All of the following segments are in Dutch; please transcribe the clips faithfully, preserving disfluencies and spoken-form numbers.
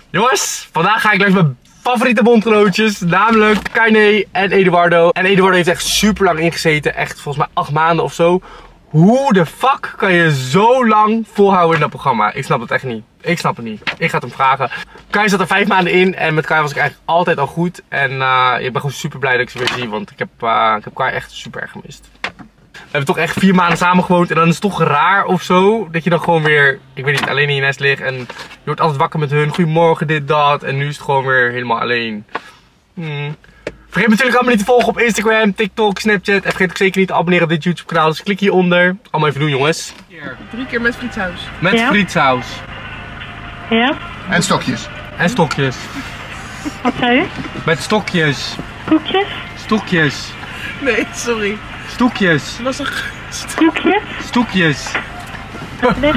Jongens, vandaag ga ik langs mijn favoriete bondgenootjes, namelijk Kanye en Eduardo. En Eduardo heeft echt super lang ingezeten, echt volgens mij acht maanden of zo. Hoe de fuck kan je zo lang volhouden in dat programma? Ik snap het echt niet. Ik snap het niet. Ik ga het hem vragen. Kai zat er vijf maanden in en met Kai was ik eigenlijk altijd al goed. En uh, ik ben gewoon super blij dat ik ze weer zie, want ik heb, uh, ik heb Kai echt super erg gemist. We hebben toch echt vier maanden samen gewoond en dan is het toch raar of zo dat je dan gewoon weer, ik weet niet, alleen in je nest ligt en je wordt altijd wakker met hun. Goedemorgen, dit, dat. En nu is het gewoon weer helemaal alleen. Hmm. Vergeet me natuurlijk allemaal niet te volgen op Instagram, TikTok, Snapchat. En vergeet ook zeker niet te abonneren op dit YouTube kanaal. Dus klik hieronder. Allemaal even doen, jongens. Hier. Drie keer met frietsaus. Met Ja. frietsaus. Ja, En stokjes. En stokjes. wat zei je? Met stokjes. Koekjes? Stokjes. Nee, sorry. Stokjes. Het was een Koekjes? Stokjes. Nee.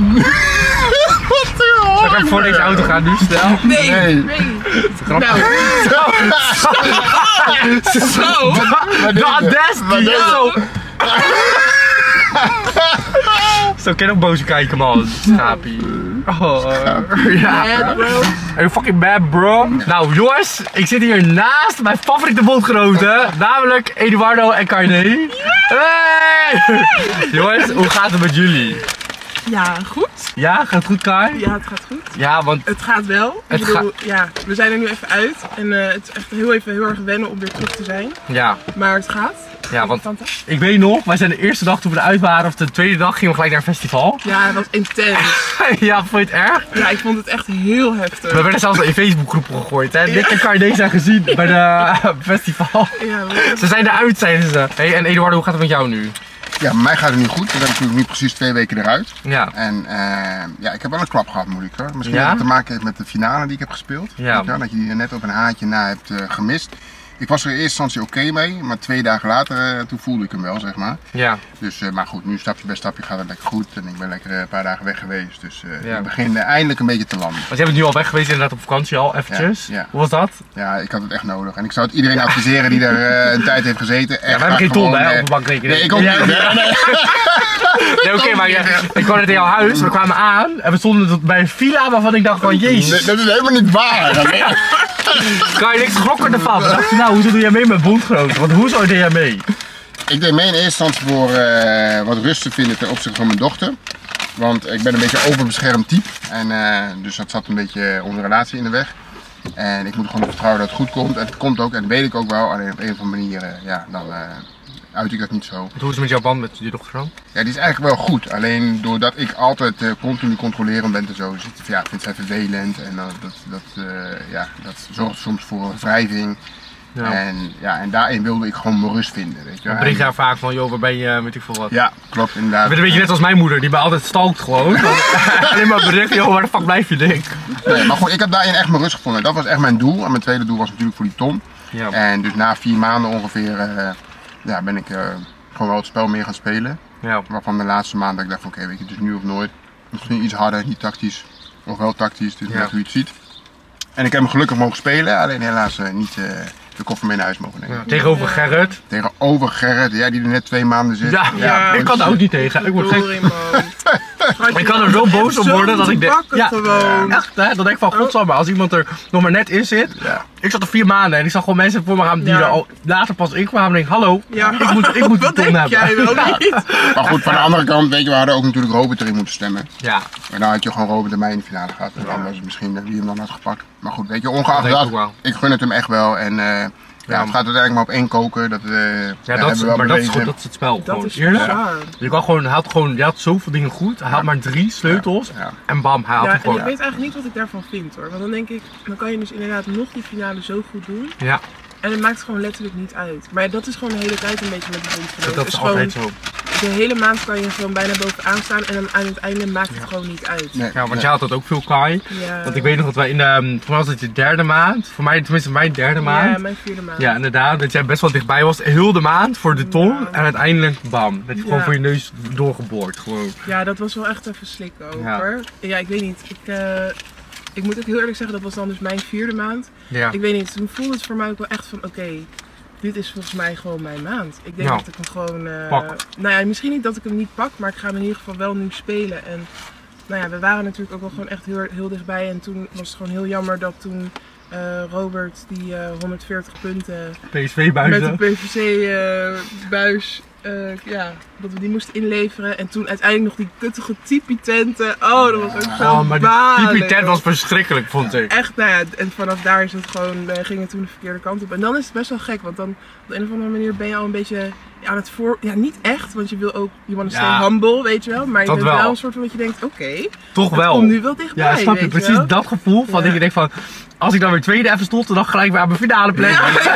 Zal ik even voor deze auto gaan nu, snel? Nee, Nee. nee. Grapje. Nou, zo. De audacity, yo! Zo, kan je nog boos kijken, man. Schapie. Oh, uh, ja. Bad, bro. Are you fucking bad, bro? Nou, jongens, ik zit hier naast mijn favoriete bondgenoten, namelijk Eduardo en Kanye. Hey! Jongens, hoe gaat het met jullie? Ja, goed. Ja, gaat het goed, Kai? Ja, het gaat goed. Ja, want... Het gaat wel. Het Ik bedoel, ja, we zijn er nu even uit. En uh, het is echt heel even heel erg wennen om weer terug te zijn. Ja, Maar het gaat. ja, want Fantastisch. ik weet nog, wij zijn de eerste dag toen we eruit waren, of de tweede dag, gingen we gelijk naar een festival. Ja, het was intens. Ja, vond je het erg? Ja, ik vond het echt heel heftig. We werden zelfs in Facebookgroepen gegooid, hè. Nick en Kanye zijn gezien bij de uh, festival. Ja, we- Ze zijn eruit, zeiden ze. Hey, en Eduardo, hoe gaat het met jou nu? Ja, bij mij gaat het nu goed. We zijn natuurlijk nu precies twee weken eruit. Ja. En uh, ja, ik heb wel een klap gehad, moet ik hoor. Misschien Ja? dat het te maken heeft met de finale die ik heb gespeeld. Ja. Weet je wel, dat je die er net op een haartje na hebt uh, gemist. Ik was er in eerste instantie oké mee, maar twee dagen later, uh, toen voelde ik hem wel, zeg maar. Ja. Dus, uh, maar goed, nu stapje bij stapje gaat het lekker goed. En ik ben lekker uh, een paar dagen weg geweest. Dus uh, Ja. ik begin uh, eindelijk een beetje te landen. Want jij bent nu al weg geweest inderdaad op vakantie al, eventjes. Ja, ja. Hoe was dat? Ja, ik had het echt nodig. En ik zou het iedereen adviseren die er uh, een tijd heeft gezeten. Echt, Ja, we hebben geen ton, gewoon, hè, uh, op de bankrekening. Nee, ik ook Ja, niet. ja. Nee, nee. Nee, oké, okay, maar ja, ik kwam net in jouw huis, we kwamen aan en we stonden tot bij een villa waarvan ik dacht van, jezus. Nee, dat is helemaal niet waar. Kan je niks grokken ervan? We dachten, nou, hoezo doe jij mee met bondgenoten? Want hoezo deed jij mee? Ik deed mee in eerste instantie voor uh, wat rust te vinden ten opzichte van mijn dochter. Want ik ben een beetje overbeschermd type. En uh, dus dat zat een beetje onze relatie in de weg. En ik moet gewoon vertrouwen dat het goed komt. En het komt ook, en dat weet ik ook wel. Alleen op een of andere manier, uh, ja, dan uh, uit ik dat niet zo. Hoe is het met jouw band met je dochter dan? Ja, die is eigenlijk wel goed. Alleen doordat ik altijd uh, continu controlerend ben en zo, dus, ja, vindt zij vervelend. En uh, dat, dat, uh, ja, dat zorgt soms voor wrijving. Ja. En, ja, en daarin wilde ik gewoon mijn rust vinden. Weet je. Dan bericht jij vaak van, joh, waar ben je, weet ik veel wat. Ja, klopt inderdaad. Ik ben een beetje net als mijn moeder, die mij altijd stalkt gewoon. Alleen maar bericht, joh, waar de fuck blijf je, denk. Nee, maar goed, ik heb daarin echt mijn rust gevonden. Dat was echt mijn doel. En mijn tweede doel was natuurlijk voor die ton. Ja. En dus na vier maanden ongeveer uh, ja, ben ik uh, gewoon wel het spel meer gaan spelen. Ja. Waarvan de laatste maand dat ik dacht van oké, okay, weet je, het is nu of nooit. Misschien iets harder, niet tactisch. Of wel tactisch, dus Ja. net hoe je het ziet. En ik heb hem gelukkig mogen spelen, alleen helaas uh, niet uh, de koffer mee naar huis mogen nemen. Ja. Tegenover Gerrit. Tegenover Gerrit, ja, die er net twee maanden zit. Ja, Ja, ik kan er ook niet tegen. Ik word gek. Sorry, man. Ik kan er zo boos op worden dat ik denk, ja, gewoon. echt hè, dan denk ik van, godsamme, als iemand er nog maar net in zit. Ja. Ik zat er vier maanden en ik zag gewoon mensen voor me gaan die Ja. er al later pas in kwamen en denk, hallo, Ja. ik moet, ik moet Wat een ton denk hebben. jij wel Ja. niet? Maar goed, van de andere kant, weet je, we hadden ook natuurlijk Robert erin moeten stemmen. Ja, En dan had je gewoon Robert en mij in de finale gehad. En dan was het misschien uh, wie hem dan had gepakt. Maar goed, weet je, ongeacht Dat denk ik dat, ook wel. ik gun het hem echt wel. En uh, ja, het gaat uiteindelijk maar op één koken. Dat, uh, ja, ja, dat is, hebben we wel maar dat is, bewezen. gewoon, dat is het spel. Dat gewoon. is Eerlijk. bizar. Je kan gewoon, hij had gewoon, je had zoveel dingen goed, hij had maar drie sleutels Ja. en bam, hij had Ja, hem en gewoon. ik weet eigenlijk niet wat ik daarvan vind hoor. Want dan denk ik, dan kan je dus inderdaad nog die finale zo goed doen. Ja, En het maakt gewoon letterlijk niet uit. Maar dat is gewoon de hele tijd een beetje met de bondgenoten. dat Het is gewoon, altijd zo. de hele maand kan je gewoon bijna bovenaan staan en dan aan het einde maakt het gewoon niet uit. Nee, Ja, want nee. jij had dat ook veel, Kai. Ja. Want ik weet nog dat wij in de, voor mij was het de derde maand, voor mij tenminste mijn derde maand. Ja, mijn vierde maand. Ja, inderdaad, dat jij best wel dichtbij was, heel de maand voor de ton Ja. en uiteindelijk bam, dat je gewoon Ja. voor je neus doorgeboord gewoon. Ja, dat was wel echt even slikken ook Ja. hoor. Ja, ik weet niet. Ik, uh, ik moet ook heel eerlijk zeggen, dat was dan dus mijn vierde maand. Ja. Ik weet niet, toen voelde het voor mij ook wel echt van oké, dit is volgens mij gewoon mijn maand. Ik denk Ja. dat ik hem gewoon... Uh, Pak. Nou ja, misschien niet dat ik hem niet pak, maar ik ga hem in ieder geval wel nu spelen. En nou ja, we waren natuurlijk ook wel gewoon echt heel, heel dichtbij. En toen was het gewoon heel jammer dat toen uh, Robert die uh, honderdveertig punten P S V-buizen. met de P V C-buis, uh, uh, ja, dat we die moesten inleveren. En toen uiteindelijk nog die kuttige tipi-tenten. Oh, dat was ook zo Oh, maar die balen, tipi-tent joh. was verschrikkelijk, vond ik. Echt, nou ja, en vanaf daar is het gewoon, uh, ging het toen de verkeerde kant op. En dan is het best wel gek, want dan op de een of andere manier ben je al een beetje ja, aan het voor... Ja, niet echt, want je wil ook, je want to stay Ja, humble, weet je wel. Maar je dat bent wel. wel een soort van dat je denkt, oké, okay, Toch het wel. komt nu wel dichtbij, Ja, snap je? weet Precies wel? dat gevoel van Ja. dat je denkt van, als ik dan weer tweede even stond, dan gelijk weer aan mijn finale plek.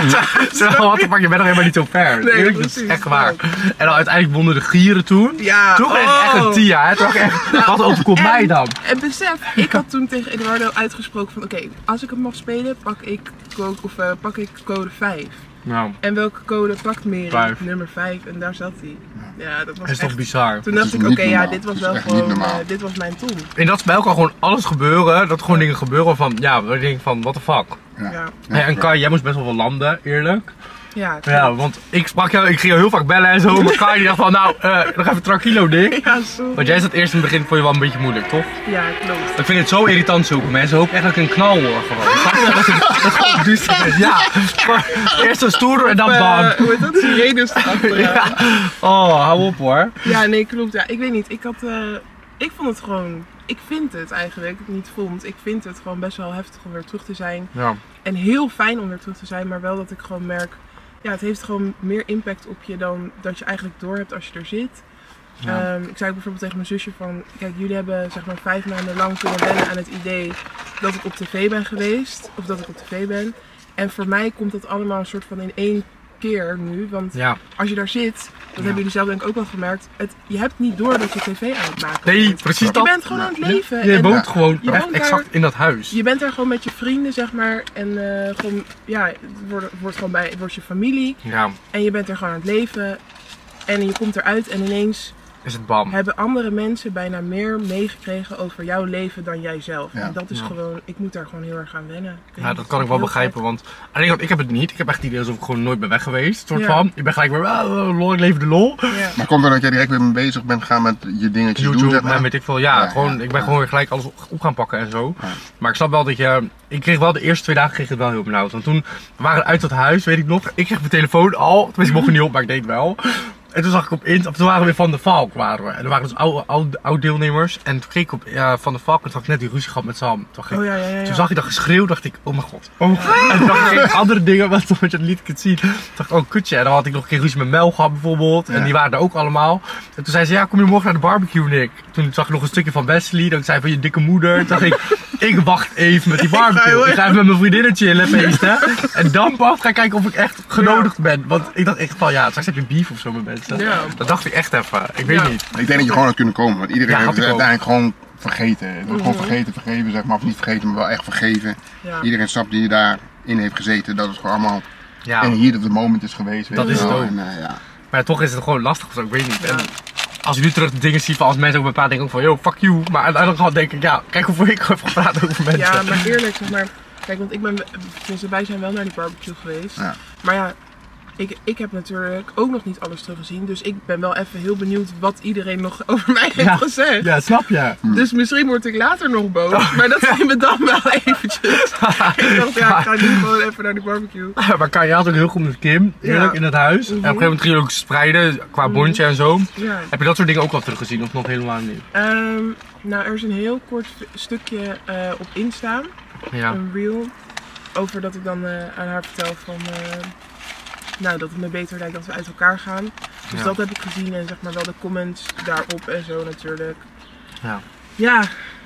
Zo, wat de fuck, je bent nog helemaal niet zo ver. Nee, Eerlijk, dat is precies, echt waar. klopt. En dan uiteindelijk wonnen de Gieren toen. Ja, Toen kreeg oh. ik echt een Tia, hè. Toen dacht ik echt, wat overkomt mij dan? En besef, ik had toen tegen Eduardo uitgesproken van, oké, okay, als ik hem mag spelen, pak ik, code, of, uh, pak ik code vijf. Nou, En welke code pakt Meri? Vijf. Nummer vijf, en daar zat hij. Ja, dat was dat is echt... toch bizar. Toen Dat dacht is ik, oké, niet okay, ja, normaal. dit was Dat is wel echt niet gewoon, normaal. uh, dit was mijn Tom. In dat spel kan gewoon alles gebeuren, dat er gewoon dingen gebeuren van, ja, waar je denkt van, what the fuck. Ja. Ja, Ja, en Kai, jij moest best wel wel landen, eerlijk. ja, Ja, want ik sprak jou, ik ging jou heel vaak bellen en zo, maar Kai die dacht van, nou, uh, nog even tranquilo ding. ja, sorry. Want jij zat eerst in het begin, vond je wel een beetje moeilijk, toch? Ja, klopt. Ik vind het zo irritant zoeken. Mensen hopen echt dat ik een knal hoor gewoon. Snap je? Dat het dat het gewoon duister is. Ja. Gewoon eerst een stoer en dan Uh, bam. hoe heet dat? Sirenes erachteraan. Ja. Oh, hou op hoor. Ja, nee, klopt. Ja, ik weet niet. Ik had, uh, ik vond het gewoon, ik vind het eigenlijk, niet vond, ik vind het gewoon best wel heftig om weer terug te zijn. Ja. En heel fijn om weer terug te zijn, maar wel dat ik gewoon merk, ja, het heeft gewoon meer impact op je dan dat je eigenlijk doorhebt als je er zit. Ja. Um, ik zei ook bijvoorbeeld tegen mijn zusje van, kijk, jullie hebben zeg maar vijf maanden lang kunnen wennen aan het idee dat ik op tv ben geweest, of dat ik op tv ben. En voor mij komt dat allemaal een soort van in één keer nu, want Ja. als je daar zit, dat hebben jullie zelf denk ik ook wel gemerkt, het, je hebt niet door dat je tv aan het maken Nee, bent. precies Je dat. bent gewoon aan het leven. Je en woont gewoon je echt woont daar- exact in dat huis. je bent daar gewoon met je vrienden, zeg maar, en uh, gewoon, ja, het wordt, het wordt gewoon bij, het wordt je familie. Ja, En je bent er gewoon aan het leven. En je komt eruit en ineens is het bam. hebben andere mensen bijna meer meegekregen over jouw leven dan jijzelf. Ja. En dat is Ja. gewoon, ik moet daar gewoon heel erg aan wennen. Ik weet Ja, niet, dat kan ik wel heel begrijpen, gek. want alleen want ik heb het niet. Ik heb echt het idee alsof ik gewoon nooit ben weg geweest. Soort Ja. van. Ik ben gelijk weer, ah, lol, ik leef de lol. Ja. Maar komt er dat jij direct weer mee bezig bent gaan met je dingetjes doen, YouTube zeg maar? en weet ik veel. Ja, Ja, gewoon, ja, ik ben ja. gewoon weer gelijk alles op gaan pakken en zo. Ja. Maar ik snap wel dat je, ik kreeg wel de eerste twee dagen kreeg ik het wel heel benauwd. Want toen we waren uit dat huis, weet ik nog, ik kreeg mijn telefoon al, tenminste ik mocht er niet op, maar ik deed het wel. En toen zag ik op Int, of toen waren we weer Van de Valk waren we. En er waren dus oude, oude, oude deelnemers. En toen keek ik op ja, Van de Valk en toen had ik net die ruzie gehad met Sam. Toen, dacht ik, Oh ja, ja, ja. ja. toen zag ik dat geschreeuw, dacht ik, oh mijn god. Oh. En toen dacht ik andere dingen, wat je het niet kunt zien. Toen dacht ik, oh kutje. En dan had ik nog een keer ruzie met Mel gehad bijvoorbeeld. En Ja. die waren er ook allemaal. En toen zei ze, ja kom je morgen naar de barbecue Nick. Toen zag ik nog een stukje van Wesley. Dat ik zei van je dikke moeder. Toen dacht ik, ik wacht even met die barbecue. Ik ga even met mijn vriendinnen chillen, feesten. En dan pas ga ik kijken of ik echt genodigd ben. Want ik dacht echt van, ja straks heb je beef of zo met mensen. Ja. Dat dacht ik echt even. Ik weet Ja. niet. Ik denk dat je gewoon had kunnen komen, want iedereen Ja, heeft had het ik ook. uiteindelijk gewoon vergeten. Het wordt Mhm. Gewoon vergeten, vergeven zeg maar, of niet vergeten, maar wel echt vergeven. Ja. Iedereen snapt die daarin heeft gezeten, dat het gewoon allemaal Ja. en hier dat het moment is geweest. weet Dat je is het wel. ook. En, eh, ja. Maar toch is het gewoon lastig of zo, ik weet niet. Ja. En als ik nu terug de dingen zie van als mensen ook met elkaar denken ook van yo, fuck you. Maar aan de andere kant denk ik, ja, kijk hoeveel ik heb gepraat over mensen. Ja, maar eerlijk, zeg maar, kijk, want ik ben, tenminste, wij zijn wel naar die barbecue geweest. Ja. Maar ja, ik, ik heb natuurlijk ook nog niet alles teruggezien. Dus ik ben wel even heel benieuwd wat iedereen nog over mij heeft Ja. gezegd. Ja, snap je? Dus misschien word ik later nog boos. Maar dat zien we dan wel eventjes. Ik dacht, ja, ik ga nu gewoon even naar die barbecue. Maar kan je had ook heel goed met Kim, eerlijk, Ja. in het huis. En op een gegeven moment ging je ook spreiden qua Mhm. bondje en zo. Ja. Heb je dat soort dingen ook al teruggezien of nog helemaal niet? Ehm, nou, er is een heel kort stukje eh, op Insta. Ja. Een reel. Over dat ik dan eh, aan haar vertel van... eh, nou, dat het me beter lijkt dat we uit elkaar gaan. Dus Ja. dat heb ik gezien en zeg maar wel de comments daarop en zo natuurlijk. Ja. Ja.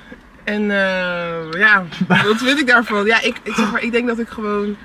En eh, ja, wat vind ik daarvan? Ja, ik, ik, zeg maar, ik denk dat ik gewoon...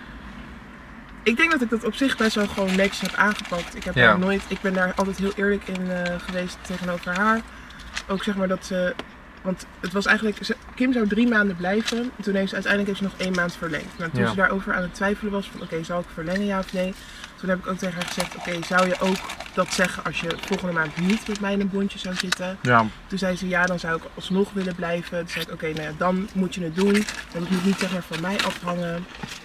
Ik denk dat ik dat op zich best wel gewoon netjes heb aangepakt. Ik heb Ja. daar nooit... Ik ben daar altijd heel eerlijk in eh, geweest tegenover haar. Ook zeg maar dat ze... Want het was eigenlijk... ze- Kim zou drie maanden blijven. En toen heeft ze uiteindelijk heeft ze nog één maand verlengd. Nou, toen Ja. ze daarover aan het twijfelen was van... Oké, zal ik verlengen ja of nee? Toen heb ik ook tegen haar gezegd... Oké, zou je ook dat zeggen als je volgende maand niet met mij in een bondje zou zitten? Ja. Toen zei ze ja, dan zou ik alsnog willen blijven. Toen zei ik oké, nou ja, dan moet je het doen. Want het moet niet zeg maar van mij afhangen.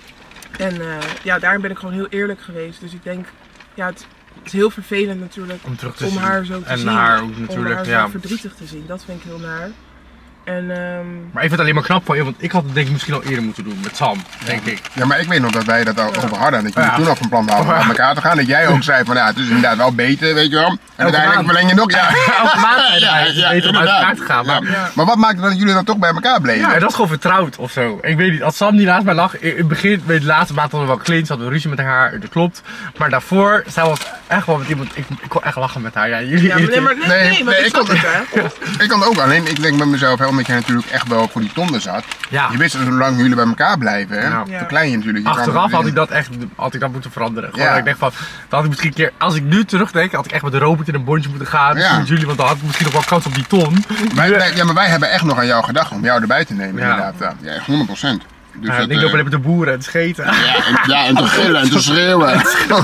En eh, ja, daarin ben ik gewoon heel eerlijk geweest. Dus ik denk, ja, het, het is heel vervelend natuurlijk Om terug te om zien. haar zo te En zien. haar ook om natuurlijk, haar ja. zo verdrietig te zien. Dat vind ik heel naar. En, ehm, Maar ik vind het alleen maar knap van je, want ik had het denk ik misschien al eerder moeten doen met Sam, denk ik. Ja, maar ik weet nog dat wij dat al over hadden. En dat jullie Ja. toen al van plan hadden om Ja. met elkaar te gaan. Dat jij ook zei van ja, het is inderdaad wel beter, weet je wel. En uiteindelijk maand. verleng je nog. Ja, Elke maand zei hij, het is beter om uit inderdaad. elkaar te gaan. Maar, Ja. Ja. Maar wat maakte dat jullie dan toch bij elkaar bleven? ja, dat is gewoon vertrouwd of zo. Ik weet niet, als Sam die naast mij lag, in het begin, weet je, de laatste maand hadden we wel clinch, hadden we ruzie met haar, dat klopt. Maar daarvoor, zij was echt wel met iemand, ik, ik kon echt lachen met haar. Ja, jullie ja, maar nee, maar nee, Nee, nee, want nee, ik ik snap het, hè. Ik kan het ook, alleen ik denk bij mezelf, hè, omdat jij natuurlijk echt wel voor die tonden zat. Ja. Je wist dat zolang jullie bij elkaar blijven, hè, Ja. verklein je natuurlijk. Je kan- Achteraf had ik dat echt had ik dat moeten veranderen. Gewoon Ja. dat ik denk van, dan had ik misschien een keer, als ik nu terugdenk, had ik echt met Robert in een bondje moeten gaan. Ja. Met jullie, want dan had ik misschien nog wel kans op die ton. Wij, wij- ja, maar wij hebben echt nog aan jou gedacht om jou erbij te nemen, Ja. inderdaad. Ja, honderd procent. Dus Ja, dat, ik loop eh, alleen met de boeren en het scheten. ja, en, ja, en te gillen en te schreeuwen.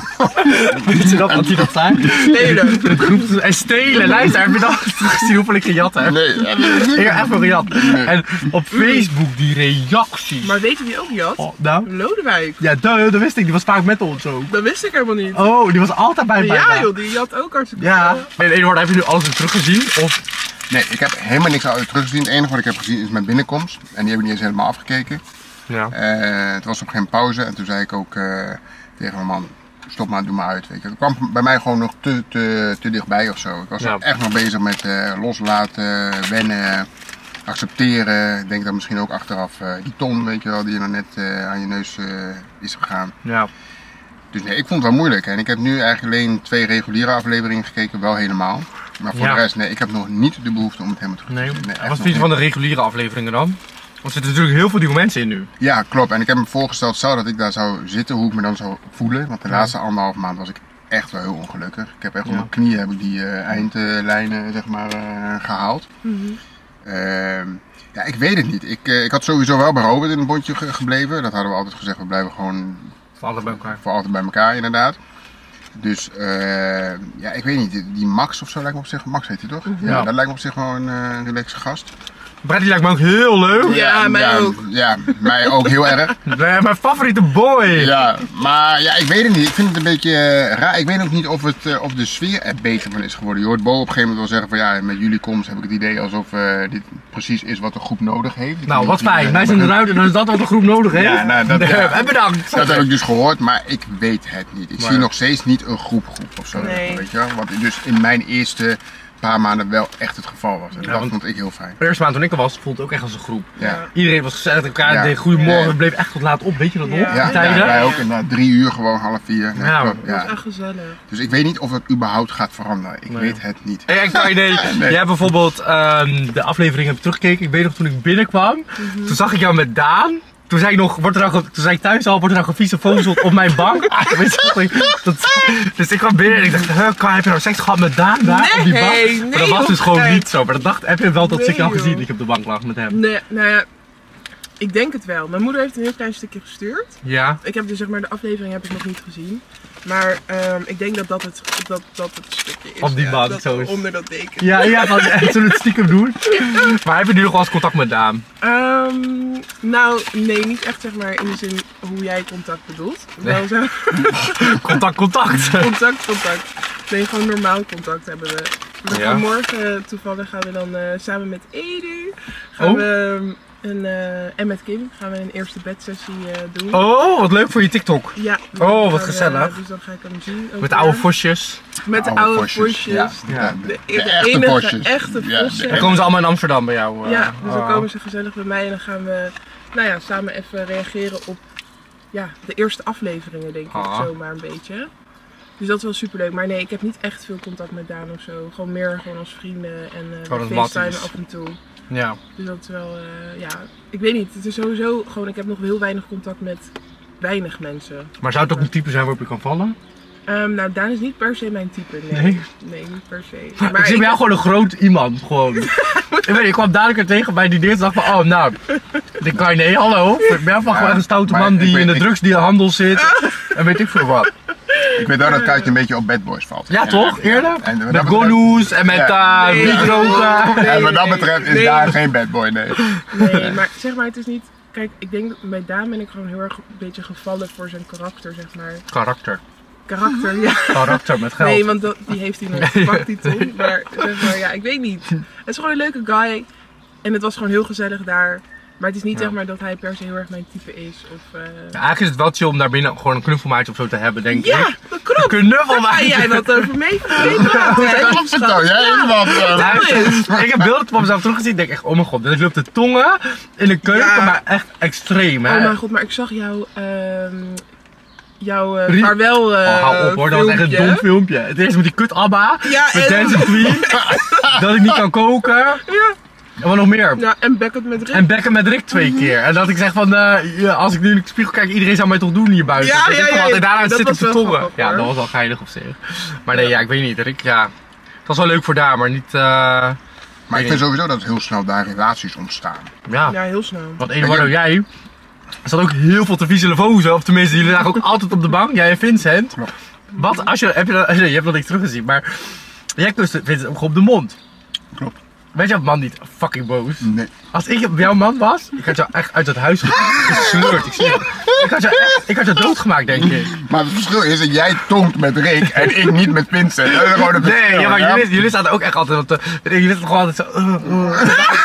Weet je nog wat die dat zijn? Stelen. Het groep- En stelen, luister, heb je dat gezien hoeveel ik gejat heb? Nee, ja, Ik heb echt wel gejat. En op Facebook die reacties. Maar weet je wie ook die had? Oh, nou? Lodewijk. Ja, dat, dat wist ik. Die was vaak met ons ook. Dat wist ik helemaal niet. Oh, die was altijd bij mij. Ja joh, die had ook hartstikke Ja. veel. En Eduard, heb je nu alles weer teruggezien? Of? nee, ik heb helemaal niks uit teruggezien. Het enige wat ik heb gezien is mijn binnenkomst. En die heb ik niet eens helemaal afgekeken. Ja. Eh, het was op geen pauze en toen zei ik ook eh, tegen mijn man, stop maar, doe maar uit. Weet je. Het kwam bij mij gewoon nog te, te, te dichtbij of zo. Ik was Ja. echt nog bezig met eh, loslaten, wennen, accepteren. Ik denk dat misschien ook achteraf eh, die ton, weet je wel, die er net eh, aan je neus eh, is gegaan. Ja. Dus nee, ik vond het wel moeilijk. En ik heb nu eigenlijk alleen twee reguliere afleveringen gekeken, wel helemaal. Maar voor Ja. de rest, nee, ik heb nog niet de behoefte om het helemaal terug te Nee. zien. Nee, echt Wat nog vind je niet. van de reguliere afleveringen dan? Want er zitten natuurlijk heel veel nieuwe mensen in nu. Ja, klopt. En ik heb me voorgesteld, stel dat ik daar zou zitten, hoe ik me dan zou voelen. Want de Ja. laatste anderhalf maand was ik echt wel heel ongelukkig. Ik heb echt op Ja. mijn knieën heb ik die eh, eindlijnen zeg maar, eh, gehaald. Mhm. Ehm, ja, ik weet het niet. Ik, eh, ik had sowieso wel bij Robert in een bondje ge- gebleven. Dat hadden we altijd gezegd, we blijven gewoon Voor altijd bij elkaar. voor altijd bij elkaar inderdaad. Dus eh, ja, ik weet niet. Die- Die Max of zo lijkt me op zich, Max heet hij toch? Ja. Ja. Dat lijkt me op zich wel een eh relaxe gast. Brett die lijkt me ook heel leuk. Ja, mij ook. Ja, mij ook heel erg. Nee, mijn favoriete boy. Ja, maar ja, ik weet het niet. Ik vind het een beetje eh, raar. Ik weet ook niet of, het, eh, of de sfeer er beter van is geworden. Je hoort Bo op een gegeven moment wel zeggen van ja, met jullie komst heb ik het idee alsof eh, dit precies is wat de groep nodig heeft. Ik Nou, weet wat niet of fijn. jullie- Wij zijn eruit en dan is dat wat de groep nodig heeft. Ja, nou, dat- ja. En bedankt. Dat heb ik dus gehoord, maar ik weet het niet. Ik Maar- zie nog steeds niet een groep groep of zo. Nee. Weet je wel? Wat dus in mijn eerste paar maanden wel echt het geval was. En Ja, dat want- vond ik heel fijn. De eerste maand toen ik er was, voelde het ook echt als een groep. Ja. Iedereen was gezellig met elkaar, Ja. deed goedemorgen, Ja. we bleven echt tot laat op, weet je dat nog? Ja. Die Ja, tijden? ja, wij ook inderdaad drie uur gewoon half vier. Nee, Ja, klopt, Dat ja. was echt gezellig. Dus ik weet niet of dat überhaupt gaat veranderen. Ik Nee. weet het niet. Hey, en kan je nee, Nee. jij hebt bijvoorbeeld ehm, de aflevering heb teruggekeken. Ik weet nog toen ik binnenkwam, toen zag ik jou met Daan. Toen zei ik nog, wordt er nou, ge- toen zei ik thuis al, wordt er nou geviezefozeld op mijn bank? Ah, weet je wat ik- dat, dus ik kwam binnen en ik dacht, huh, kan, heb je nou seks gehad met Daan daar op die bank? Nee, maar dat was nee, dus gewoon joh. niet zo. Maar dat dacht, heb je wel dat Nee, stukje al joh. gezien dat je op de bank lag met hem? Nee, nou ja, ik denk het wel. Mijn moeder heeft een heel klein stukje gestuurd. Ja. Ik heb dus zeg maar de aflevering heb ik nog niet gezien. Maar ehm, ik denk dat dat het, dat, dat het stukje is. Op die ja, bank, dat zo is- onder dat deken. Ja, ja, van, zullen we het stiekem doen? Maar heb je nu nog wel eens contact met Daan? Ehm, nou, nee, niet echt zeg maar in de zin hoe jij contact bedoelt. Wel zo. Contact, contact. Contact, contact. Nee, gewoon normaal contact hebben we. We Ja. gaan morgen, eh, toevallig gaan we dan eh, samen met Edu, gaan Oh. we, ehm, een, eh, en met Kim, gaan we een eerste bedsessie eh, doen. Oh, wat leuk voor je TikTok. Ja, dus Oh, dan wat gaan we- gezellig. dus dan ga ik hem zien. ook Met de oude weer. vosjes. Met de oude vosjes. Ja, Ja. de, De, de de echte enige vosjes. echte Ja, de vossen. Dan komen ze allemaal in Amsterdam bij jou. eh. Ja, dus dan Oh. komen ze gezellig bij mij en dan gaan we nou ja, samen even reageren op ja, de eerste afleveringen, denk ik, Ah. zomaar een beetje. Dus dat is wel super leuk. Maar nee, ik heb niet echt veel contact met Daan of zo. Gewoon meer gewoon als vrienden en uh, Gewoon we als facetimen matties. af en toe. Ja. Dus dat is wel, uh, ja, ik weet niet. Het is sowieso gewoon, ik heb nog heel weinig contact met weinig mensen. Maar zou het ook een type zijn waarop je kan vallen? Um, nou, Daan is niet per se mijn type, nee. Nee? Nee, niet per se. ik zie bij jou gewoon een groot iemand, gewoon. ik weet niet, ik kwam dadelijk er tegen bij die eerste dag van, oh nou, dit kan je, nee, hallo. Ik ben van gewoon een stoute maar man ik die weet- in de ik- drugshandel zit. En weet ik veel wat. Ik weet wel dat Kaatje een beetje op Bad Boys valt. Ja, toch? Eerlijk? En wat Met dat gonoes en met Ja. uh, Nee. wiet roken. Nee, en wat dat nee, betreft is nee. daar geen bad boy, nee. Nee, maar zeg maar, het is niet... Kijk, ik denk dat bij Daan ben ik gewoon heel erg een beetje gevallen voor zijn karakter, zeg maar. Karakter. Karakter, ja. Karakter met geld. Nee, want dat, die heeft hij nog gepakt, die ton. Maar zeg maar, ja, ik weet niet. Het is gewoon een leuke guy. en het was gewoon heel gezellig daar. Maar het is niet Ja. zeg maar dat hij per se heel erg mijn type is. Of, uh... Ja, eigenlijk is het wel chill om daar binnen gewoon een knuffelmaatje of zo te hebben, denk ja, ik. dat klopt. Een knuffelmaatje. Ga jij dat over mee praten? Ja, klopt het nou? Jij helemaal. Ja, ik heb beelden van mezelf teruggezien en denk echt, oh mijn god, dit loopt de tongen in de keuken, Ja. maar echt extreem, hè. Oh mijn god, maar ik zag jouw, ehm jouw uh, Rie- vaarwel uh, Oh, hou op hoor, dat was echt een filmpje. dom filmpje. Het eerste met die kut Abba, Ja, met en- Dancing Queen, dat ik niet kan koken. Ja. En wat nog meer? Ja, en Beckett met Rick. En bekken met Rick twee keer. En dat ik zeg van, uh, ja, als ik nu in de spiegel kijk, iedereen zou mij toch doen hier buiten. Ja, Dat ja, ik ja, gewoon altijd ja. daarna Dat zit op was de wel tongen. grappig, Ja, hoor. dat was wel geinig op zich. Maar nee, ja, ik weet niet. Rick, ja. Het was wel leuk voor daar, maar niet, uh, Maar ik vind sowieso dat heel snel daar relaties ontstaan. ja. Ja, heel snel. Want Eduardo, jij, er zat ook heel veel te visualifozen, of tenminste, jullie lagen ook altijd op de bank, jij en Vincent. Klopt. Wat, als je, heb je, nee, je hebt nog niks teruggezien, maar jij kuste Vincent ook op de mond. Klopt. Weet je wat man niet fucking boos? Nee. Als ik jouw man was, ik had jou echt uit het huis gesleurd, ik zweer. Ik had jou echt, ik had jou doodgemaakt, denk ik. Maar het verschil is dat jij tongt met Rick en ik niet met Vincent. Dat is gewoon het Nee, verschil, ja, maar ja? jullie, jullie zaten ook echt altijd op de, jullie zaten gewoon altijd zo, uh, uh.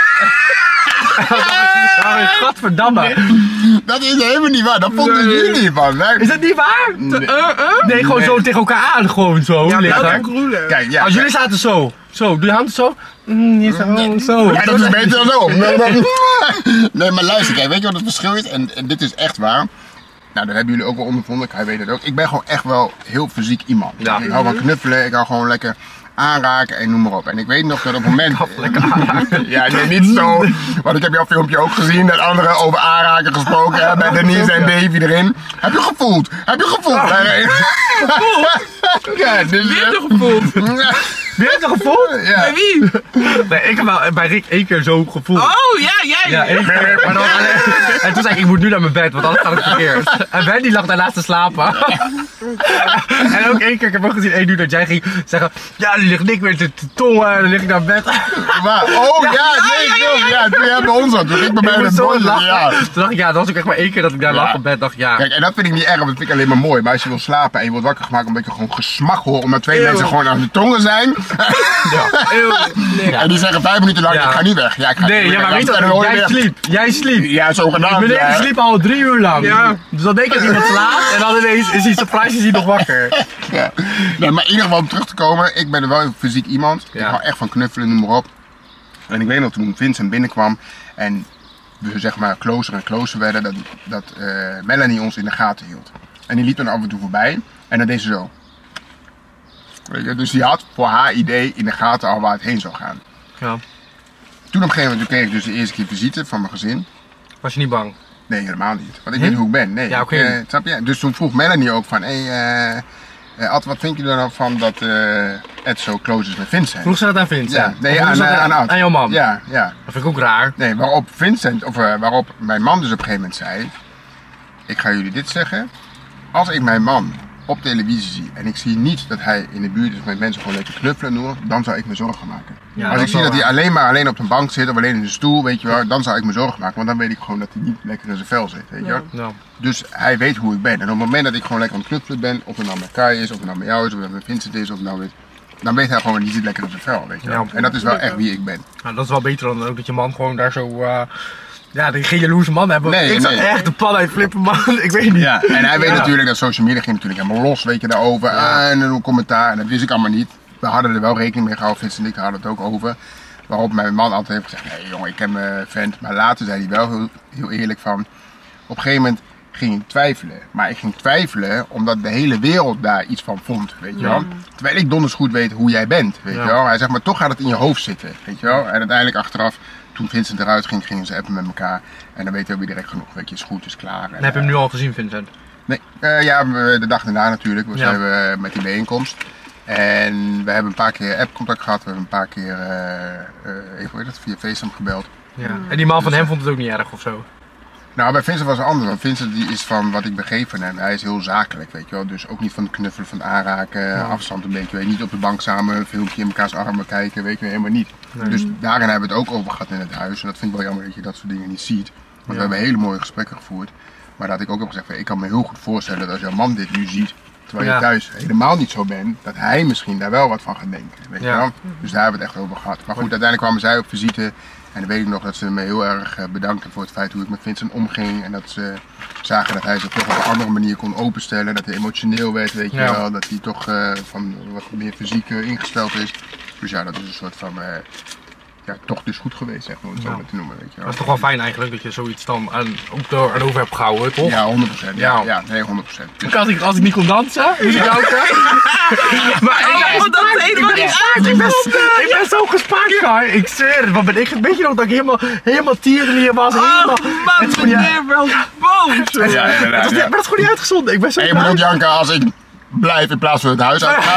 Oh, gadverdamme. Dat is helemaal niet waar. Dat vonden Nee. jullie van. Hè? Is dat niet waar? Nee. Uh, uh? Nee, gewoon Nee. zo tegen elkaar aan, gewoon zo. Ja, liggen. welke groelen. Kijk, ja. Als jullie zaten zo, zo, doe je handen zo? Mm, je zo, zo. Ja, dat is beter dan zo. Nee, dat- Nee, maar luister, kijk, weet je wat het verschil is? En, en dit is echt waar. Nou, dat hebben jullie ook wel ondervonden. Hij weet het ook. Ik ben gewoon echt wel heel fysiek iemand. Ja. Ik hou van knuffelen. Ik hou gewoon lekker aanraken en noem maar op. En ik weet nog dat op het moment... Lekker aanraken. Ja, nee, niet zo. Want ik heb jouw filmpje ook gezien. Dat anderen over aanraken gesproken hebben. Bij Denise en Davy erin. Heb je gevoeld? Heb je gevoeld? Ja, dus... Wie heeft er gevoeld? Wie heeft het gevoeld? Ja. Bij wie? Nee, ik heb wel bij Rick één keer zo gevoeld. Oh, ja, jij. Ja, één keer. Maar dat was alleen- En toen zei ik, ik moet nu naar mijn bed, want anders gaat het verkeerd. En Wendy lag daarnaast te slapen. En ook één keer, ik heb ook gezien één uur dat jij ging zeggen, ja, er ligt niks meer te, te tongen, en dan lig ik naar bed. Maar, oh ja, nee, klopt. Ja, toen jij bij ons zat. Toen ging ik bij mij Ik in moest het zo bos. lachen. Ja. Toen dacht ik, ja, dat was ook echt maar één keer dat ik daar Ja. lag op bed. Dacht ik, ja. Kijk, en dat vind ik niet erg, want dat vind ik alleen maar mooi. Maar als je wil slapen en je wordt wakker gemaakt omdat je gewoon gesmak hoort, omdat twee Eeuw. mensen gewoon aan de tongen zijn. Eeuw, nee. En die zeggen vijf minuten lang, Ja. ik ga niet weg. Ja, ik ga Nee, niet ja, weg. maar weet je En dan wat, hoor je jij weer- sliep. Jij sliep. Ja, zo gedaan. Meneer ja. sliep al drie uur lang. Ja. Dus dan denk je dat iemand slaapt en dan ineens is hij surprise, is hij nog wakker. Ja. Nee, maar in ieder geval om terug te komen, ik ben er wel een fysiek iemand. Ja. Ik hou echt van knuffelen, noem maar op. En ik weet nog toen Vincent binnenkwam en we zeg maar closer en closer werden, dat, dat eh, Melanie ons in de gaten hield. En die liep dan af en toe voorbij en dan deed ze zo. Weet je, dus die had voor haar idee in de gaten al waar het heen zou gaan. Ja. Toen op een gegeven moment kreeg ik dus de eerste keer visite van mijn gezin. Was je niet bang? Nee, helemaal niet. Want ik Hm? weet hoe ik ben. Nee, Ja, oké. ik, eh, snap je? Dus toen vroeg Melanie ook van, hé, hey, uh, Ad, wat vind je er nou van dat eh Ed zo close is met Vincent? Vroeg ze dat aan Vincent? Ja, nee, Of vroeg aan, ze dat eh, aan Ad. aan jouw man? Ja, ja. Dat vind ik ook raar. Nee, waarop Vincent, of uh, waarop mijn man dus op een gegeven moment zei, ik ga jullie dit zeggen, als ik mijn man op televisie zie en ik zie niet dat hij in de buurt is met mensen gewoon lekker knuffelen en doen, dan zou ik me zorgen maken. Ja, Als dat ik is zie wel dat hij waar. alleen maar alleen op een bank zit of alleen in een stoel, weet je wel, dan zou ik me zorgen maken, want dan weet ik gewoon dat hij niet lekker in zijn vel zit, weet je wel. Ja. Nou, Dus hij weet hoe ik ben. En op het moment dat ik gewoon lekker aan het knuffelen ben, of het nou met Kai is, of het nou met jou is, of het met Vincent is, of het nou met... Dan weet hij gewoon, die zit lekker in zijn vel, weet je wel. Ja. En dat is wel echt wie ik ben. nou, dat is wel beter dan ook dat je man gewoon daar zo... Uh, ja, dat je geen jaloerse man hebben. Nee, ik zou nee. echt de pan uit flippen, man. Ik weet niet. Ja, en hij weet Ja. natuurlijk dat social media ging natuurlijk helemaal los, weet je, daarover. Ja. En een commentaar, en dat wist ik allemaal niet. We hadden er wel rekening mee gehouden, Vincent en ik hadden het ook over. Waarop mijn man altijd heeft gezegd, nee jongen, ik ken mijn vent. Maar later zei hij wel heel, heel eerlijk van, op een gegeven moment ging ik twijfelen. Maar ik ging twijfelen omdat de hele wereld daar iets van vond, weet je wel. Terwijl ik donders goed weet hoe jij bent, weet Ja. je wel. Hij zegt, maar toch gaat het in je hoofd zitten, weet je wel. En uiteindelijk achteraf, toen Vincent eruit ging, gingen ze appen met elkaar. En dan weten we weer direct genoeg, weet je, is goed, is klaar. En heb je hem nu al gezien, Vincent? Nee, eh, ja, we- de dag daarna natuurlijk. We Ja. zijn we met die bijeenkomst. En we hebben een paar keer app-contact gehad. We hebben een paar keer, eh, eh, even hoe heet dat, via FaceTime gebeld. Ja. En die man van hem vond het ook niet erg of zo? Nou, bij Vincent was het anders. Want Vincent die is van wat ik begreep van hem. Hij is heel zakelijk, weet je wel. Dus ook niet van het knuffelen, van het aanraken, afstand een beetje. Weet je, niet op de bank samen een filmpje in mekaars armen kijken, weet je, helemaal niet. Dus daarin hebben we het ook over gehad in het huis. En dat vind ik wel jammer dat je dat soort dingen niet ziet. Want Ja. we hebben hele mooie gesprekken gevoerd. Maar dat ik ook heb gezegd, van, ik kan me heel goed voorstellen dat als jouw man dit nu ziet, terwijl Ja. je thuis helemaal niet zo bent, dat hij misschien daar wel wat van gaat denken. Weet je Ja. wel? Dus daar hebben we het echt over gehad. Maar goed, uiteindelijk kwamen zij op visite. En dan weet ik nog dat ze me heel erg uh, bedankten voor het feit hoe ik met Vincent omging. En dat ze zagen dat hij zich toch op een andere manier kon openstellen. Dat hij emotioneel werd, weet je ja. wel. Dat hij toch uh, van wat meer fysiek uh, ingesteld is. Dus ja, dat is een soort van... Uh, Ja, toch dus goed geweest, zeg maar, om het zo ja. maar te noemen, weet je wel. Dat is toch wel fijn eigenlijk, dat je zoiets dan aan, ook door aan over hebt gehouden, toch? Ja, honderd procent. Ja, ja, nee, honderd procent. Dus... Als, ik, als ik niet kon dansen, moest ik dansen. Maar ik, oh, ik, dat helemaal niet uit. Ik ben, ik ben zo gespaard, Kai. Ik zweer het. Wat ben ik, weet je nog dat ik helemaal, helemaal tierenlier was? Oh, helemaal, man, meneer, wel boos. Ja, ja, ja, ja. Maar dat is gewoon niet uitgezonden. Ik ben zo en je moet ook janken als ik blijf in plaats van het huis uit.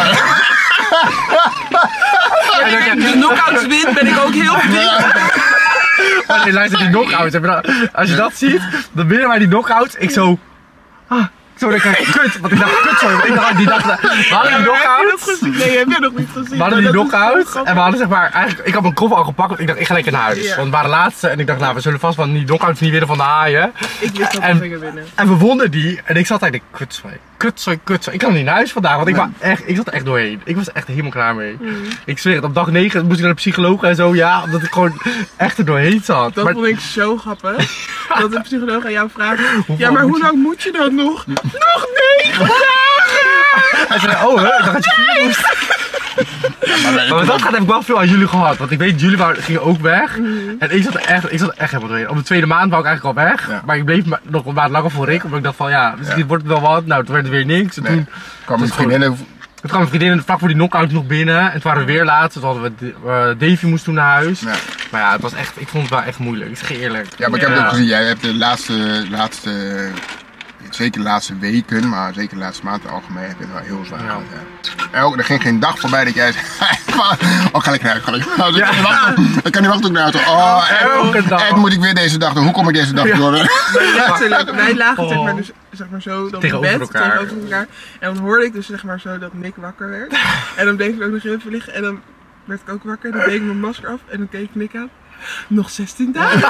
En als ik de knockouts win, ben ik ook heel verdrietig. Maar nee, luister, die knockouts. Als je dat ziet, dan winnen wij die knockouts. Ik zo... Ah, zo dan krijg ik kut. Want ik dacht, kut zo. Ik dacht, die dacht... We hadden die knockouts. Nee, heb je nog niet gezien. We hadden die knockouts. En we hadden zeg maar... Eigenlijk, ik had mijn koffer al gepakt. Want ik dacht, ik ga lekker naar huis. Ja. Want we waren de laatste. En ik dacht, nou, we zullen vast van die knockouts niet winnen van de haaien. Ik wist dat we en, gingen winnen. En we wonnen die. En ik zat eigenlijk, kutzooi. Kutzooi, kutzooi. Ik kan niet naar huis vandaag. Want ik, was echt, ik zat er echt doorheen. Ik was er echt helemaal klaar mee. Mm. Ik zweer het, op dag negen moest ik naar de psycholoog en zo. Ja, omdat ik gewoon echt er doorheen zat. Dat maar, vond ik zo grappig. Dat de psycholoog aan jou vraagt. Ja, maar hoe lang moet je dan nog? Nog negen dagen! Hij zei, oh, hè? Ik dacht dat je vier moest. Ja, maar, maar dat gaat heb ik wel veel aan jullie gehad. Want ik weet, jullie waren, gingen ook weg. Mm. En ik zat er echt, ik zat er echt helemaal doorheen. Op de tweede maand wou ik eigenlijk al weg. Ja. Maar ik bleef nog een maand langer voor Rick. Omdat ik dacht van ja, misschien ja. wordt het wel wat. Nou, toen werd het weer niks. En nee. toen kwam mijn vriendinnen. Toen kwam mijn vriendinnen vlak voor die knock-out nog binnen. En toen waren we weer laat. Toen hadden we, uh, Davy moest toen naar huis. Ja. Maar ja, het was echt, ik vond het wel echt moeilijk. Ik zeg je eerlijk. Ja, maar ik heb het ook gezien. Jij hebt de laatste, laatste, zeker de laatste weken, maar zeker de laatste maanden algemeen, heb je het wel heel zwaar gehad. Ja. Er ging geen dag voorbij dat jij zei, oh ga ik naar huis, ga ik naar huis. Ja. Ik kan niet wachten ook naar huis. Oh, echt, echt moet ik weer deze dag doen. Hoe kom ik deze dag ja. door? Letterlijk, wij lagen oh. zeg maar, dus, zeg maar zo dan tegenover bed, elkaar. tegenover elkaar. En dan hoorde ik dus zeg maar zo dat Nick wakker werd. En dan bleef ik ook nog even liggen en dan werd ik ook wakker. Dan deed ik mijn masker af en dan keek Nick aan. Nog zestien dagen.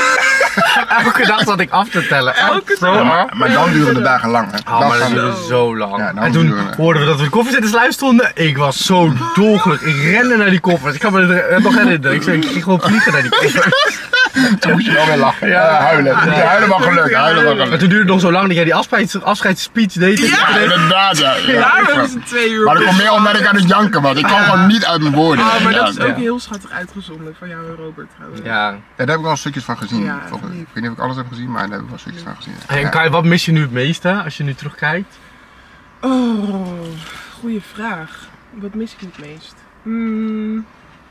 Elke dag zat ik af te tellen. Elke dag. Ja, maar, maar dan duren de dagen lang. Hè. Oh, maar dat duurde zo lang. Ja, en toen hoorden we dat we de koffiezitterslijst stonden. Ik was zo dolgelukkig. Ik rende naar die koffers. Ik kan me het nog herinneren. Ik, zei, ik ging gewoon vliegen naar die koffers. Toen moest je wel weer lachen. Ja, ja huilen. Ja, ja, huilen maar geluk. Huilen maar geluk. Maar toen duurde het nog zo lang dat jij die afscheids, afscheidsspeech deed. Ja, ja inderdaad. Ja, ja. ja we hebben twee uur. Maar dat komt meer omdat ik aan het janken was. Ik kwam ja. gewoon niet uit mijn woorden. Oh, maar ja, dat is ja. ook heel schattig uitgezonden van jou en Robert trouwens. Ja. Ja, daar heb ik wel stukjes van gezien. Ja, ik weet niet of ik alles heb gezien, maar daar heb ik wel stukjes van gezien. En Kai, wat mis je nu het meeste als je nu terugkijkt? Oh, goeie vraag. Wat mis ik nu het meest? Hmm.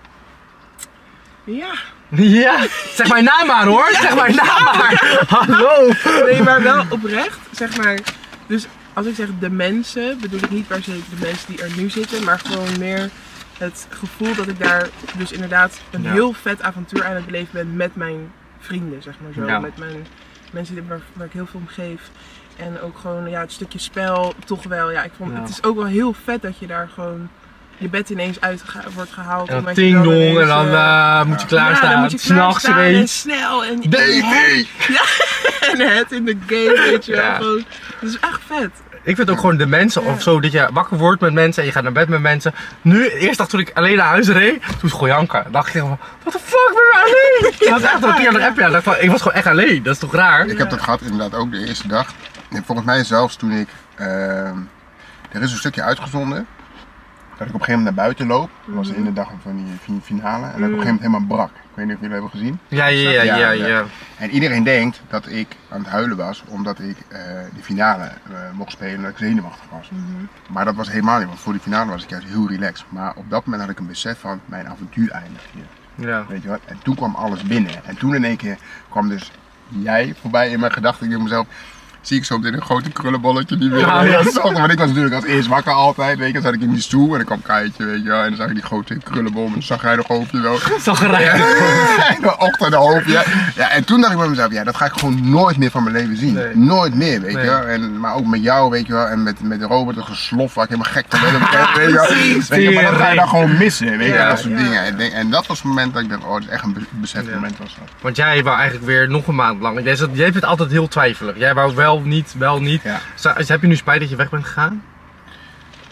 Ja. Ja, zeg mijn naam maar hoor. Ja, zeg mijn naam maar. Hallo. Nee, maar wel oprecht. Zeg maar, dus als ik zeg de mensen, bedoel ik niet per se de mensen die er nu zitten, maar gewoon meer het gevoel dat ik daar dus inderdaad een ja. heel vet avontuur aan het beleven ben met mijn vrienden, zeg maar zo. Ja. Met mijn mensen die, waar, waar ik heel veel om geef. En ook gewoon ja, het stukje spel, toch wel. Ja, ik vond, ja. Het is ook wel heel vet dat je daar gewoon je bed ineens uit wordt gehaald. En dan ting dong en dan uh, moet je klaarstaan. Ja, dan moet je s'nachts en snel. En, Davy! Ja, en het in de game, weet je wel. Ja. Gewoon. Dat is echt vet. Ik vind ook gewoon de mensen ja. of zo, dat je wakker wordt met mensen en je gaat naar bed met mensen. Nu, eerst dacht toen ik alleen naar huis reed, toen was het gewoon janken. Dan dacht ik van, what the fuck, ben ik alleen? Dat was echt een keer aan de app, ja. Dacht van, ik was gewoon echt alleen, dat is toch raar? Ik heb dat gehad inderdaad ook de eerste dag. En volgens mij zelfs toen ik, uh, er is een stukje uitgezonden. Dat ik op een gegeven moment naar buiten loop. Dat was in de dag van die finale. En dat ik op een gegeven moment helemaal brak. Ik weet niet of jullie hebben gezien. Ja, ja, ja, ja, ja, ja. En iedereen denkt dat ik aan het huilen was omdat ik uh, de finale uh, mocht spelen en dat ik zenuwachtig was. Mm-hmm. Maar dat was helemaal niet, want voor die finale was ik juist heel relaxed. Maar op dat moment had ik een besef van mijn avontuur eindigt hier. Ja. Weet je wat? En toen kwam alles binnen. En toen in één keer kwam dus jij voorbij in mijn gedachten. Ik dacht mezelf, zie ik zo op dit een grote krullenbolletje die weer. Ja, ja. Want ik was natuurlijk als eerst wakker altijd, weet je. Dan zat ik in die stoel en dan kwam Kaitje, weet je wel. En dan zag ik die grote krullenbol met een zagrijnig hoofdje wel. Zagrijnig hoofdje. Een ochtendhoofdje. Ja, en toen dacht ik bij mezelf, ja, dat ga ik gewoon nooit meer van mijn leven zien. Nee. Nooit meer, weet nee. je wel. En, maar ook met jou, weet je wel. En met, met Robert, een geslof waar ik helemaal gek van ben. Weet je wel. Weet je, maar dat ga je dan gewoon missen, weet je ja, dat soort ja. dingen. En, en dat was het moment dat ik dacht, oh, het is echt een besef ja. moment was dat. Want jij wou eigenlijk weer nog een maand lang. Jij, zat, jij hebt het altijd heel twijfelig. Jij wou wel niet, wel niet. Ja. Zo, heb je nu spijt dat je weg bent gegaan?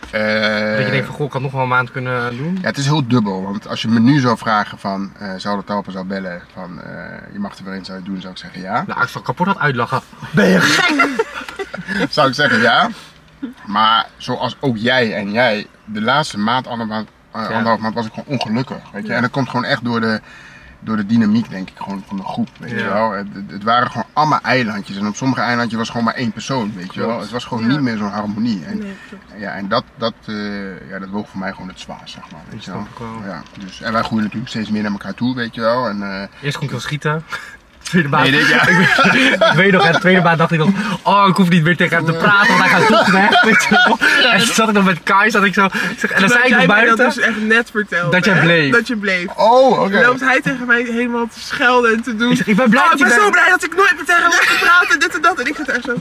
Uh, dat je denkt van, goh, ik had nog wel een maand kunnen doen? Ja, het is heel dubbel. Want als je me nu zou vragen van, uh, zou de talpen zou bellen van, uh, je mag er weer in, zou je doen, zou ik zeggen ja. Nou, ik zou kapot aan het uitlachen. Ben je gek? Zou ik zeggen ja. Maar zoals ook jij en jij, de laatste maand, anderhalf, uh, ja. anderhalf maand was ik gewoon ongelukkig. Weet je? Ja. En dat komt gewoon echt door de, door de dynamiek, denk ik, gewoon van de groep. Weet ja. je wel? Het, het waren gewoon allemaal eilandjes. En op sommige eilandjes was gewoon maar één persoon. Weet je wel? Het was gewoon ja. niet meer zo'n harmonie. En, nee, ja, en dat, dat, uh, ja, dat woog voor mij gewoon het zwaar, zeg maar. Weet je wel? wel. Ja, dus, en wij groeien natuurlijk steeds meer naar elkaar toe, weet je wel. En, uh, Eerst kon ik wel schieten. Tweede baan. Nee, dit, ja. ik, weet, ik weet nog, in de tweede baan dacht ik nog, oh ik hoef niet meer tegen hem te praten, want hij gaat toch weg. Weet je wel. En toen zat ik nog met Kai, zat ik zo, zeg, en dan zei ik nog buiten. Dat dus echt net verteld. Dat jij bleef. Dat je bleef. Oh, oké. Okay. Dan loopt hij tegen mij helemaal te schelden en te doen. Ik zeg, ik ben blij oh, dat ik ben ben... zo blij dat ik nooit meer tegen hem heb gepraat en dit en dat. En ik zit daar zo.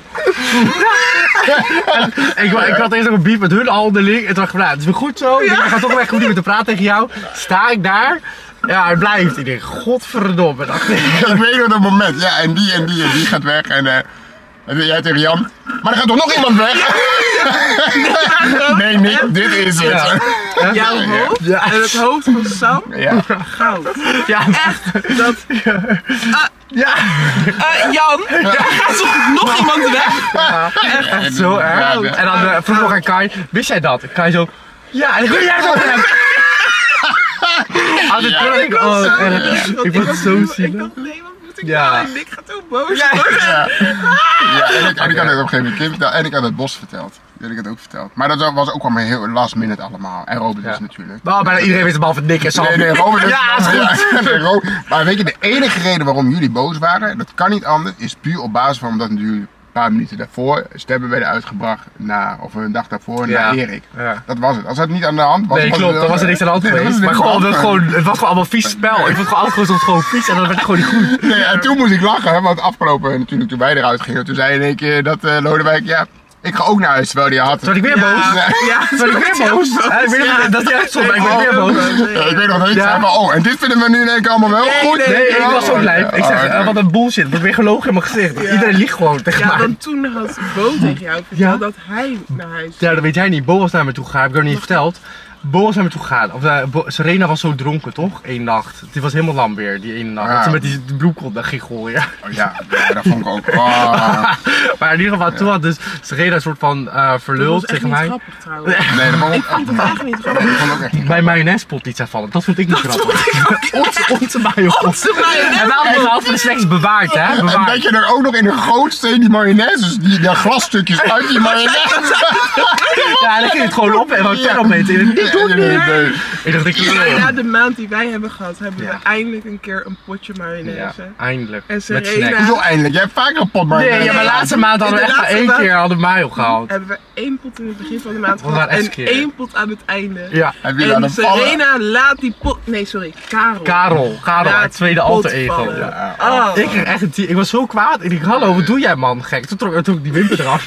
en ik, ik had eerst nog een beef met hun al onderling. En toen dacht ik, nou, het is weer goed zo. Ja. Ik ga toch weg, goed niet meer te praten tegen jou. Sta ik daar. Ja, hij blijft. Ik denk, godverdomme. Ik, ik weet nog dat moment. Ja, en die en die en die gaat weg. En, uh, en jij tegen Jan. Maar er gaat toch nog iemand weg? Nee, Nick, dit is het. Ja. Ja. Jouw hoofd ja. en het hoofd van Sam. Ja. Goud. Ja. Echt. Dat... Uh, ja. Uh, Jan, ja. Er gaat toch nog iemand weg? Ja. Echt, echt zo erg. Ja, ja. En dan uh, vroeg nog aan Kai, wist jij dat? Kai zo, ja, en dan wil jij zo hem. Ah, ja, ja, ik was oh, zo, ja. ik was zo zielig. Ik dacht, nee, wat moet ik ja. nou? En Nick gaat ook boos ja. worden. Ja, ja en, ik, en ik had het op een gegeven moment Kim verteld en ik had het Bos verteld. Die had ik het ook verteld. Maar dat was ook allemaal heel last minute allemaal. En Robert ja. is natuurlijk. Nou, bijna iedereen wist het behalve Nick en Sam. Nee, nee, Robert is ja, is goed. Ja, nee, maar weet je, de enige reden waarom jullie boos waren, dat kan niet anders, is puur op basis van omdat natuurlijk een paar minuten daarvoor stemmen werden uitgebracht naar, of een dag daarvoor ja. naar Erik. Ja. Dat was het. Als dat niet aan de hand was. Nee, was klopt, het, dan was er niks aan de hand nee, geweest. Maar gewoon, het, gewoon, het was gewoon allemaal vies spel. Ik vond het gewoon alles gewoon, gewoon vies en dan werd het gewoon niet goed. Nee, en toen moest ik lachen, want afgelopen natuurlijk toen wij eruit gingen, toen zei in één keer dat uh, Lodewijk, ja, ik ga ook naar huis, terwijl die had. Zal ik weer ja. boos? Ja, Zal ik weer boos? Ja, ik weet ja. dat hij echt stond, maar ik ben weer boos. Ja, ik weet nog dat ik ja. zei van, oh, en dit vinden we nu in één keer allemaal wel nee, goed? Nee, nee, ik was zo lijp. Ik zeg, uh, wat een bullshit, ik word weer gelogen in mijn gezicht. Ja. Iedereen liegt gewoon tegen ja, mij. Ja, want toen had Bo tegen jou verteld ja? dat hij naar huis Ja, dat weet jij niet. Bo was naar me toe gegaan, heb ik nog niet verteld. Bo was naar me toe gegaan. Of, uh, Bo, Serena was zo dronken, toch? Eén nacht. Die was helemaal lam weer, die ene nacht. Ja. Dat ze met die bloemkont ging gooien. Oh, ja, ja, dat vond ik ook. Oh. Maar in ieder geval, ja. toen had dus Serena een soort van uh, verluld tegen mij. Dat was echt niet grappig trouwens. Nee, dat vond ik, ik vond het echt niet grappig. Ik vond ook echt niet Mijn mayonaisepot liet zij vallen. Dat vond ik niet dat grappig. Onze mayonaisepot. Onze mayonaise. En we hadden het voor de slechts bewaard, hè? Bewaard. En dat je er ook nog in de grootste die mayonaise, die, die glasstukjes uit die mayonaise. Ja, en dan ging het gewoon op en wou verder opmeten. Ik doe het niet. Nee. Ik dacht, ik ja, na de maand die wij hebben gehad, hebben ja. we eindelijk een keer een potje mayonaise. Ja, eindelijk. En Serena... Hoezo eindelijk? Jij hebt vaker een pot mayonaise. Nee, ja, maar laatste maand hadden we echt maar één maand... keer hadden mayo gehaald. Hebben we één pot in het begin van de maand gehad en keer. één pot aan het einde. Ja. En Serena laat die pot... Nee, sorry, Karel. Karel, Karel, het tweede alter ego. Ja. Oh. Ik kreeg echt een t- Ik was zo kwaad. Ik dacht, hallo, wat doe jij man, gek? Toen trok, trok ik die wimper eraf.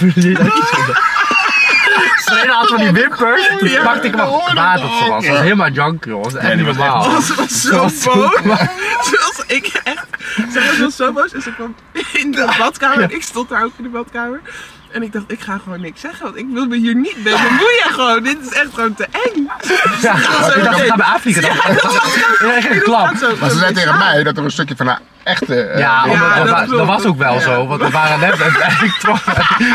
Serena had van die wimpers, toen ja, pakte ik hem op kwaad dat ze was. Ze was helemaal junk, joh. Dat was echt niet normaal. Ze was zo boos. Zoals ik echt. Ze was zo boos en ze kwam in de badkamer. En ik stond daar ook in de badkamer. En ik dacht, ik ga gewoon niks zeggen, want ik wil me hier niet mee bemoeien gewoon. Dit is echt gewoon te eng. Ja, ik dacht, ik ga bij Afrika dan. Ja, echt een klap. Maar ze zei tegen mij dat er een stukje van haar echte... Uh, ja, ja dat, dat, dat, dat was ook wel ja. zo, want we waren net... En ik trok...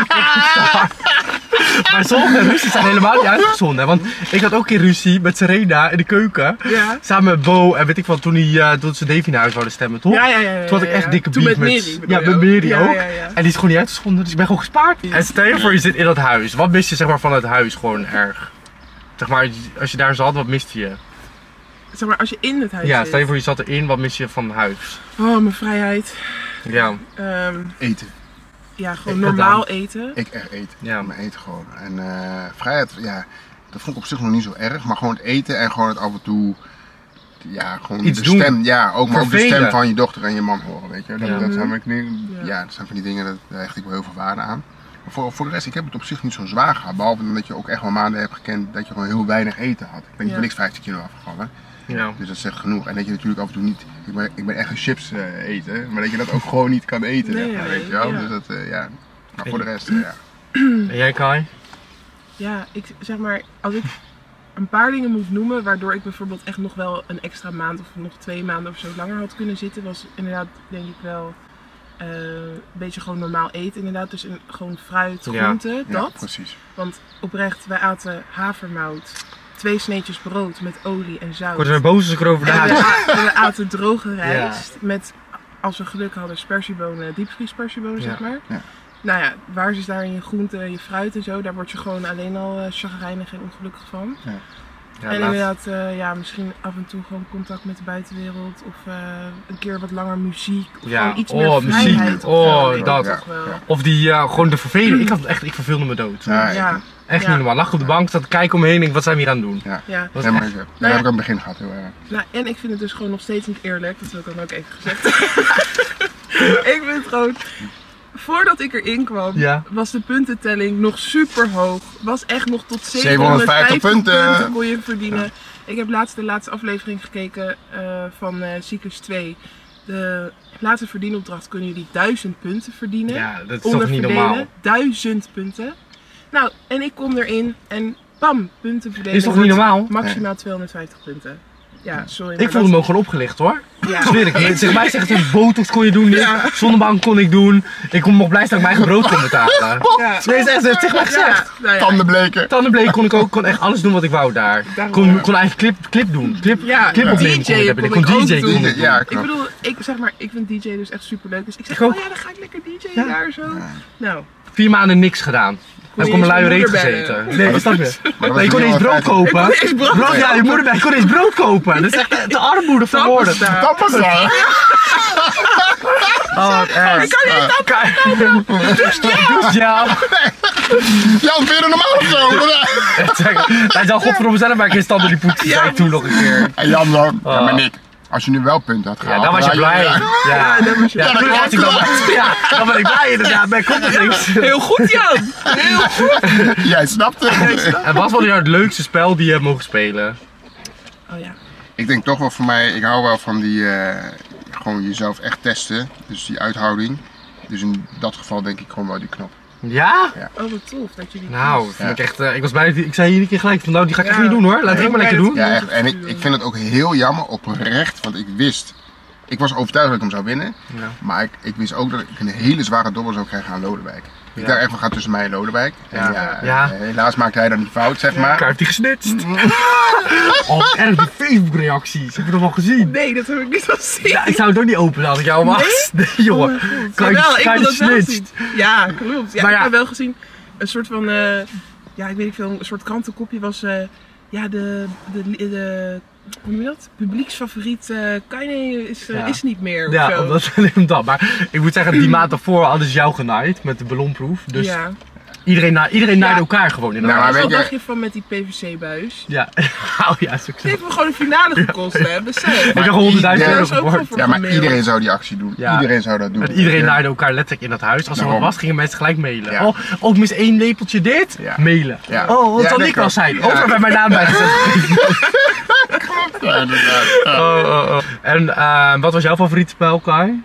Maar sommige ruzies zijn helemaal niet uitgezonden, want ik had ook een keer ruzie met Serena in de keuken. Ja. Samen met Bo en weet ik wat, toen, die, uh, toen ze Davy naar huis wouden stemmen, toch? Ja, ja, ja, ja, toen had ik echt ja. dikke toen beef met Mary. Ja, met Mary ja, ook. Ja, ja. En die is gewoon niet uitgezonden, dus ik ben gewoon gespaard. Ja. En stel je voor je zit in dat huis, wat mist je zeg maar van het huis gewoon erg? Zeg maar, als je daar zat, wat miste je? Zeg maar, als je in het huis Ja, zit. stel je voor je zat erin, wat mis je van het huis? Oh, mijn vrijheid. Ja. Um, eten. Ja, gewoon ik normaal gedaan. eten. Ik echt eten. Ja. Mijn eten gewoon. En uh, vrijheid, ja, dat vond ik op zich nog niet zo erg. Maar gewoon het eten en gewoon het af en toe, ja, gewoon iets de doen. stem, ja, ook maar ook de stem van je dochter en je man horen, weet je. Dat, ja. dat zijn we, ja. ja, dat zijn van die dingen, dat, daar hecht ik wel heel veel waarde aan. Maar voor, voor de rest, ik heb het op zich niet zo zwaar gehad. Behalve dat je ook echt wel maanden hebt gekend dat je gewoon heel weinig eten had. Ik ben niet voor niks vijftien kilo afgevallen. Ja. Dus dat zegt genoeg. En dat je natuurlijk af en toe niet, ik ben, ik ben echt een chips uh, eten, maar dat je dat ook gewoon niet kan eten, nee, maar, ja, weet je wel. ja. Dus dat, uh, ja. Maar voor de rest, uh, ja. En jij Kai? Ja, ik zeg maar, als ik een paar dingen moet noemen waardoor ik bijvoorbeeld echt nog wel een extra maand of nog twee maanden of zo langer had kunnen zitten, was inderdaad denk ik wel uh, een beetje gewoon normaal eten inderdaad. Dus een, gewoon fruit, groenten, Ja, dat. ja, precies. Want oprecht, wij aten havermout, twee sneetjes brood met olie en zout. Ik word er boos als ik erover En we, nadenk. a- en we aten droge rijst met, als we geluk hadden, spersiebonen, diepvriespersiebonen Ja. zeg maar. Ja. Nou ja, waar is daar in je groenten en je fruit en zo, daar word je gewoon alleen al uh, chagrijnig en ongelukkig van. Ja, en laat- inderdaad, uh, ja, misschien af en toe gewoon contact met de buitenwereld of uh, een keer wat langer muziek of Ja, gewoon iets oh, meer muziek. vrijheid. of Oh, zo, weet ik dat. toch wel. Ja. Of die, uh, gewoon de verveling. Ik had het echt, ik verveelde me dood. Ja, Ja, ik- Echt Ja. niet normaal. Lag op de bank, zat te kijken om me heen en denk, wat zijn we hier aan het doen? ja. ja. Was Nee, maar echt- ik- dat Nou ja. heb ik aan het begin gehad heel erg. Nou, en ik vind het dus gewoon nog steeds niet eerlijk, dat wil ik dan ook even gezegd. Ik vind het gewoon, voordat ik erin kwam, Ja. was de puntentelling nog super hoog. Was echt nog tot zevenhonderdvijftig zevenhonderdvijftig punten. punten kon je verdienen. Ik heb laatst de laatste aflevering gekeken uh, van uh, Cyclus twee. De laatste verdienopdracht kunnen jullie duizend punten verdienen. Ja, dat is toch Onder niet verdelen. normaal. Duizend punten. Nou, en ik kom erin en bam, punten verdelen. Is toch niet wordt normaal? Maximaal tweehonderdvijftig punten. Ja, sorry. Ik maar voelde me dat- ook gewoon opgelicht hoor. Ja. Zweer ik. Zeg mij zegt het, botox kon je doen, dit. Ja. Zonnebank kon ik doen. Ik kon nog blij zijn dat ik mijn eigen brood kon betalen. Ja. Nee, het is echt, het is echt Ja, gezegd. nou ja. Tanden bleken. Tandenbleek kon ik ook, kon echt alles doen wat ik wou daar. Daarom. Kon, kon eigen clip, clip doen. Clip, Ja, clip opnemen D J kon ik hebben. Ik kon kon ik D J ook kon doen. ik doen. Ja, Ik klopt. bedoel, ik zeg maar, ik vind D J dus echt super leuk. Dus ik zeg, Ik ook. oh ja, dan ga ik lekker D J Ja. daar zo. Nou, Vier maanden niks gedaan. Heb ik op mijn luie reet gezeten. Nee, wat snap je? Maar dat Nee, ik kon was eens brood niet kopen. Ik kon niet eens brood Brood, ja, kopen. je moeder bij, ik kon eens brood kopen. Dat is echt de armoede van woorden. tandpasta. Tampasta. Oh, wat erg. Ik kan niet tandpasta kopen. Dus ja. Jan, vind je dat normaal of zo? Hij zal godverdomme zelf maar geen stand in die poetsen, zei ik toen nog een keer. En Jan dan, ja Oh. maar Nick, als je nu wel punten had Ja, gehaald. dan was je had blij. Ja. Ja, dan was je ja, blij. toen was ik dan, ja, dan ben ik blij inderdaad. Bij Koppelings. Heel goed, Jan. Heel goed. Jij snapt het. En wat was nou het leukste spel die je hebt mogen spelen? Oh ja. Ik denk toch wel voor mij, ik hou wel van die, eh, gewoon jezelf echt testen. Dus die uithouding. Dus in dat geval denk ik gewoon wel die knop. Ja? Oh, wat tof dat jullie. Nou, kiest. vind ik echt, eh, ik was bijna, ik zei hier een keer gelijk van nou die ga ik echt Ja. niet doen hoor. Laat Nee, ik maar lekker maar doen. dat- Ja, echt. En ik, ik vind het ook heel jammer, oprecht, want ik wist, ik was overtuigd dat ik hem zou winnen. Ja. Maar ik, ik wist ook dat ik een hele zware dobbel zou krijgen aan Lodewijk. Ik Ja. dacht echt van gaat tussen mij en Lodewijk. En Ja. ja, Ja. eh, helaas maakte hij dan die fout, zeg Ik maar. heb die gesnitst. Oh, wat erg die Facebook reacties. Heb je dat al gezien? Nee, dat heb ik niet gezien. Ja, ik zou het ook niet openen als ik jou was. Nee, jongen. Oh mijn god. Kan je- Jawel, ik kan je wil dat wel gesnitcht? zien. Ja, klopt. Ja, Maar ik ja. heb wel gezien een soort van, eh, ja, ik weet niet veel, een soort krantenkopje was, eh, ja, de, de, de, hoe noem je dat? Publieksfavoriet uh, Kanye is, uh, Ja. is niet meer. Of Ja, zo. omdat alleen dat. Maar ik moet zeggen, die maand daarvoor hadden ze jou genaaid met de ballonproef. Dus ja. iedereen, na, iedereen naaide Ja. elkaar gewoon in de Nou, nou, maar Wat weet je- dacht je van met die P V C-buis? Ja, oh ja, is ook zo. Die heeft me gewoon een finale gekost, hè? Besef. Ik heb honderdduizend Ja, euro dat is ook geboord. wel Ja, maar Gemaild. iedereen zou die actie doen. Ja. Iedereen zou dat doen. En iedereen Ja. naaide elkaar letterlijk in dat huis. Als er wat Daarom. was, gingen mensen gelijk mailen. Ja. Oh, oh, ik mis één lepeltje dit. Ja. Mailen. Ja. Oh, wat Ja, zal dat ik wel klopt. zijn? Ja. Overal bij mijn naam bijgezet. Ja, inderdaad. Ja. Oh, oh, oh. En eh, wat was jouw favoriete spel, Kai?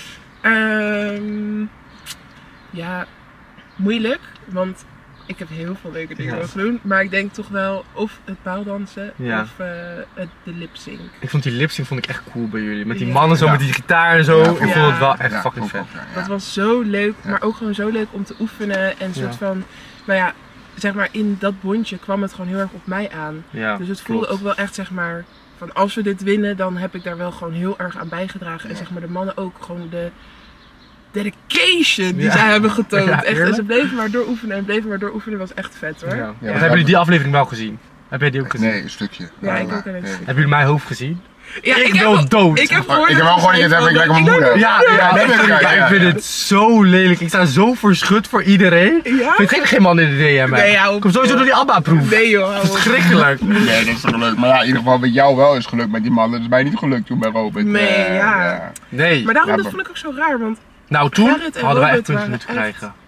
Ehm, ja, moeilijk, want ik heb heel veel leuke dingen Ja. mogen doen. Maar ik denk toch wel of het paaldansen Ja. of eh, het, de lip-sync. Ik vond die lipsync vond ik echt cool bij jullie. Met die Ja. mannen zo Ja. met die gitaar en zo. Ja, ik vond- vond het wel Ja. echt Ja, fucking vond ik vet. ook, ja. Dat was zo leuk, Ja. maar ook gewoon zo leuk om te oefenen. En soort Ja. van, nou ja, zeg maar in dat bondje kwam het gewoon heel erg op mij aan. Ja, Dus het voelde klopt. ook wel echt, zeg maar, van als we dit winnen, dan heb ik daar wel gewoon heel erg aan bijgedragen. En Ja. zeg maar de mannen ook gewoon de dedication die Ja. zij hebben getoond. Ja, echt, en eerlijk. ze bleven maar dooroefenen en bleven maar dooroefenen, was echt vet hoor. Ja. Ja, Wat maar hebben jullie die aflevering wel gezien? Heb jij die ook gezien? Nee, een stukje. Ja, ik Maar, ook wel eens. nee. Hebben jullie mijn hoofd gezien? ik, ik heb wil wel- dood. Ik heb Oh, gehoord ik heb dat wel gewoon ze niet zei gezegd, ik van, lijk op mijn moeder. Ja, ja, dat dat heb ik, ja, ja, ja. ik vind het zo lelijk. Ik sta zo verschut voor iedereen. Ja? Ik vind geen man in de D M. hè. Nee, hou op, Ik kom sowieso joh. door die ABBA-proef. Nee joh, hou op. Verschrikkelijk. Nee, dat is toch leuk. Maar ja, in ieder geval met jou wel is gelukt met die man. Dat is mij niet gelukt toen bij Robert. Nee, Eh, ja. Nee. Maar daarom Ja, dat maar- vond ik ook zo raar, want Nou, toen Gerrit en hadden wij echt Robert punten waren moeten echt- krijgen.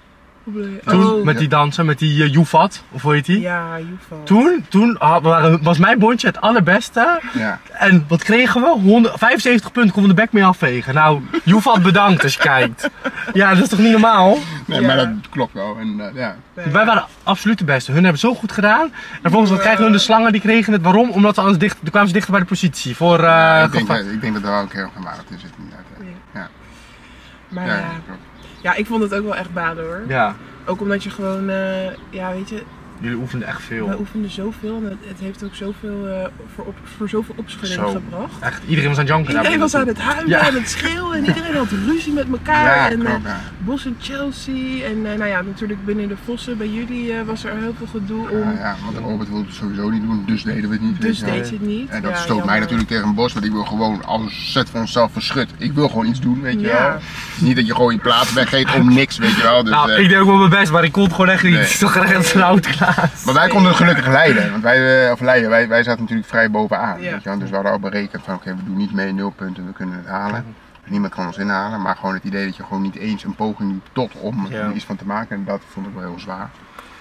Hoe bedoel je? Toen Oh, met die dansen, met die uh, Joefat, of hoe heet die? ja, Joefat. Toen, toen ah, waren- was mijn bondje het allerbeste. Ja. En wat kregen we? honderd, vijfenzeventig punten konden we de bek mee afvegen. Nou, Joefat bedankt als je kijkt. Ja, dat is toch niet normaal? Nee, Ja. maar dat klopt wel. En, uh, ja. Nee. Wij waren absoluut de beste. Hun hebben het zo goed gedaan. En vervolgens wat krijgen hun de slangen, die kregen het. Waarom? Omdat ze anders dicht, dan kwamen ze dichter bij de positie. Voor, uh, Ja, ik, denk, gevaar. dat- ik denk dat er wel een keer een waarheid in zit. Inderdaad. Ja. Ja. Maar Ja, ja, ja, klopt. ja, ik vond het ook wel echt baden hoor. Ja, Ook omdat je gewoon, eh, ja weet je, jullie oefenden echt we veel. oefenden zoveel en het, het heeft ook zoveel, eh, voor, op, voor zoveel opschudding Zo. gebracht. Echt, iedereen was aan het janken. daar Iedereen was aan binnen. het huilen Ja. en het schreeuwen en iedereen had ruzie met elkaar. Ja, en, eh, klopt. Ja. Bos en Chelsea en eh, nou ja, natuurlijk binnen de Vossen bij jullie eh, was er heel veel gedoe om. Ja, ja, want Robert wilde het sowieso niet doen, dus deden we het niet. Dus weet je wel. deed je het niet. En dat Ja, stoot mij jammer. natuurlijk tegen een bos, want ik wil gewoon als zet van onszelf verschut. Ik wil gewoon iets doen, weet je Ja. wel. Het is niet dat je gewoon je plaats weggeet om niks, weet je wel. Dus, Nou, eh, ik deed ook wel mijn best, maar ik kon het gewoon echt niet. Nee. Het is toch echt zijn auto klaar. maar wij konden het gelukkig leiden, want wij, eh, of leiden, wij, wij zaten natuurlijk vrij bovenaan. Ja. Weet je wel. Dus we hadden al berekend van oké, we doen niet mee, nul punten, we kunnen het halen. Niemand kan ons inhalen, maar gewoon het idee dat je gewoon niet eens een poging doet tot om Ja. er iets van te maken. En dat vond ik wel heel zwaar.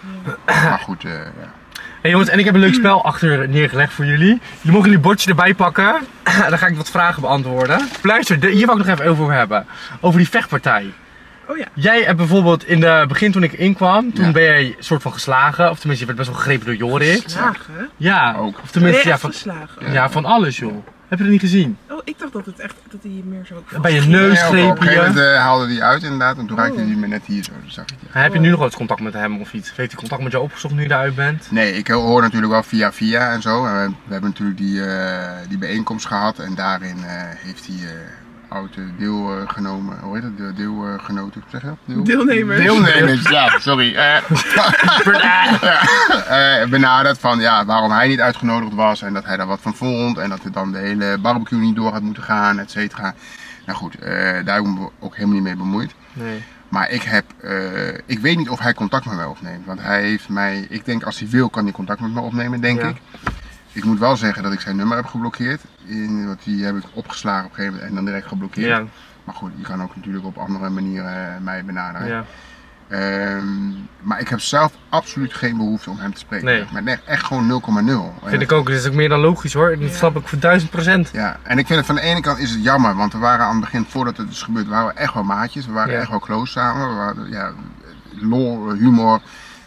Maar goed, eh, ja. Hey jongens, en ik heb een leuk spel achter neergelegd voor jullie. Jullie mogen jullie bordje erbij pakken. Dan ga ik wat vragen beantwoorden. Luister, de- hier wou ik nog even over hebben. Over die vechtpartij. Oh ja. Jij hebt bijvoorbeeld in het begin toen ik inkwam, toen Ja. ben jij soort van geslagen. Of tenminste, je werd best wel gegrepen door Jorik. Slagen? Ja, Ook. of Ben tenminste, je ja echt van, geslagen? ja, van alles joh. Heb je dat niet gezien? Oh, ik dacht dat het echt, dat hij meer zo... Bij je Nee, neus op, op een greep gegeven moment je. eh, haalde hij uit inderdaad en toen raakte Oh. hij me net hier zo. Dus zag ik het. Heb je nu nog wel eens contact met hem of iets? Of heeft hij contact met jou opgezocht nu je eruit bent? Nee, ik hoor natuurlijk wel via via en zo. En we, we hebben natuurlijk die, eh, die bijeenkomst gehad en daarin eh, heeft hij uh, oud eh, deel eh, genomen. Hoe heet dat? De- Deelgenoten, zeg je dat? Deel? Deelnemers. Deelnemers, ja, sorry. Eh, ja, eh, benaderd van ja, waarom hij niet uitgenodigd was en dat hij daar wat van vond en dat er dan de hele barbecue niet door had moeten gaan, et cetera. Nou goed, eh, daar heb ik me ook helemaal niet mee bemoeid. Nee. Maar ik heb, eh, ik weet niet of hij contact met mij opneemt. Want hij heeft mij, ik denk als hij wil kan hij contact met me opnemen, denk Ja. ik. Ik moet wel zeggen dat ik zijn nummer heb geblokkeerd. In, want die heb ik opgeslagen op een gegeven moment en dan direct geblokkeerd. Ja, Maar goed, je kan ook natuurlijk op andere manieren eh, mij benaderen. ja. Ehm, maar ik heb zelf absoluut geen behoefte om hem te spreken. Nee. Maar echt, echt gewoon nul komma nul. Vind ik ook, dat is ook meer dan logisch hoor. Dat Ja. snap ik voor duizend procent. Ja, en ik vind het van de ene kant is het jammer, want we waren aan het begin, voordat het is gebeurd, waren we echt wel maatjes. We waren Ja. echt wel close samen. We waren, ja, lol, humor,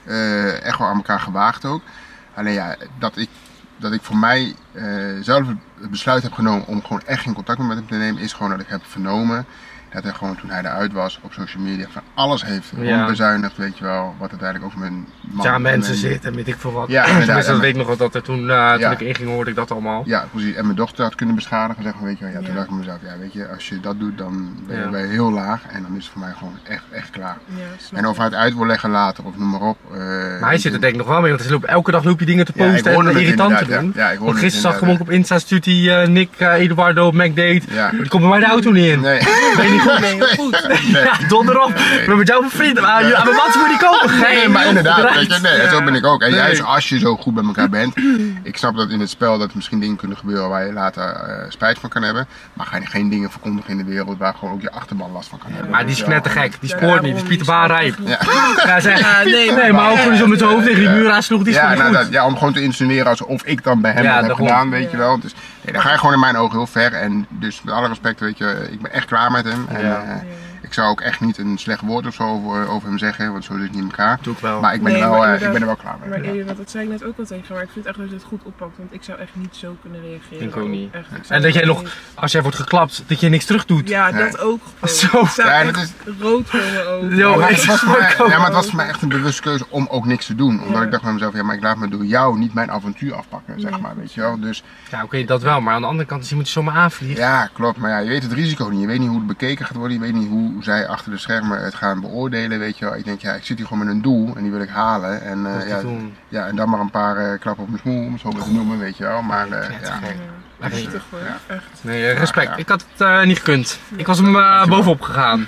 eh, echt wel aan elkaar gewaagd ook. Alleen ja, dat ik, dat ik voor mij eh, zelf het besluit heb genomen om gewoon echt geen contact meer met hem te nemen, is gewoon dat ik heb vernomen dat hij gewoon toen hij eruit was op social media van alles heeft Ja. bezuinigd, weet je wel, wat uiteindelijk ook mijn man... Ja, mensen en- zitten en weet ik veel wat. Ja, inderdaad. Tenminste, dat weet ik nog wel dat er toen, uh, toen Ja. ik inging hoorde ik dat allemaal. Ja, precies. En mijn dochter had kunnen beschadigen, zeg maar, weet je wel. Ja, toen Ja. dacht ik mezelf, ja, weet je, als je dat doet, dan ben je Ja. bij heel laag en dan is het voor mij gewoon echt, echt klaar. Ja, snap En of hij het uit wil leggen later of noem maar op. eh, Maar hij zit er denk ik nog wel mee, want hij loopt, elke dag loop je dingen te Ja, ik posten hoorde en het irritant te inderdaad, doen. ja. Ja, ik hoorde Want het gisteren zag ik hem ook inderdaad, op Insta, stuurt hij uh, Nick, uh, Eduardo op McDate. Ja. Die komt bij mij de auto niet in. Nee. Ben je niet goed? Nee, heel goed. Nee. Ja, donder op. Ik ben met jou bevriend. Maar aan mijn maat moet je niet komen. Nee, maar inderdaad, weet je, nee, Ja. zo ben ik ook. En Nee. juist als je zo goed bij elkaar bent, ik snap dat in het spel dat er misschien dingen kunnen gebeuren waar je later eh, spijt van kan hebben. Maar ga je geen dingen verkondigen in de wereld waar gewoon ook je achterban last van kan hebben. Maar die is Weet je wel. knettergek. Die Ja, spoort niet. daarom, Die is Pieter die Baan snapt rijp. echt Ja. Ja, zeg, Ja, nee, nee, maar ook maar- gewoon zo met zijn hoofd tegen die muur aansloeg. Die is Ja, gewoon nou, niet dat, goed. ja, om gewoon te insinueren alsof ik dan bij hem Ja, dat heb daarom. gedaan, weet je Ja. wel. Dus nee, dan ga je gewoon in mijn ogen heel ver. En dus met alle respect, weet je, ik ben echt klaar met hem. En, Ja. eh, ik zou ook echt niet een slecht woord of zo over, over hem zeggen, want zo zit het niet in elkaar. Doe ik wel. Maar ik ben, Nee, er wel, maar eh, ik inderdaad- ben er wel klaar mee. Maar eerder, dat zei ik net ook al tegen, maar ik vind echt dat je het goed oppakt, want ik zou echt niet zo kunnen reageren. Ik ook niet. Echt, ik zou En dat jij echt nog, niet- als jij wordt geklapt, dat je niks terug doet. Ja, Nee. dat ook gewoon. Zo. Ik zou Ja, echt dat is- rood voor mijn ogen. Yo, Ja, maar ik het was voor snap mij, ook ja, maar het was wel. voor mij echt een bewuste keuze om ook niks te doen. Omdat Ja. ik dacht bij mezelf, ja, maar ik laat me door jou niet mijn avontuur afpakken, zeg Nee. maar, weet je wel. Dus Ja, oké, dat wel. Maar aan de andere kant is iemand die zomaar aanvliegt. ja, klopt. Maar ja, je weet het risico niet. Je weet niet hoe het bekeken gaat worden. Je weet niet hoe zij achter de schermen het gaan beoordelen, weet je wel. Ik denk, ja, ik zit hier gewoon met een doel en die wil ik halen. En, eh, Wat te ja, doen. ja, en dan maar een paar eh, klappen op mijn smoel, om het zo maar te noemen, weet je wel. Maar eh, Ja, ja, gek. Ja, Heftig hoor, Ja. echt. Nee, eh, respect. Ja, ja. Ik had het eh, niet gekund. Ik was hem eh, bovenop gegaan.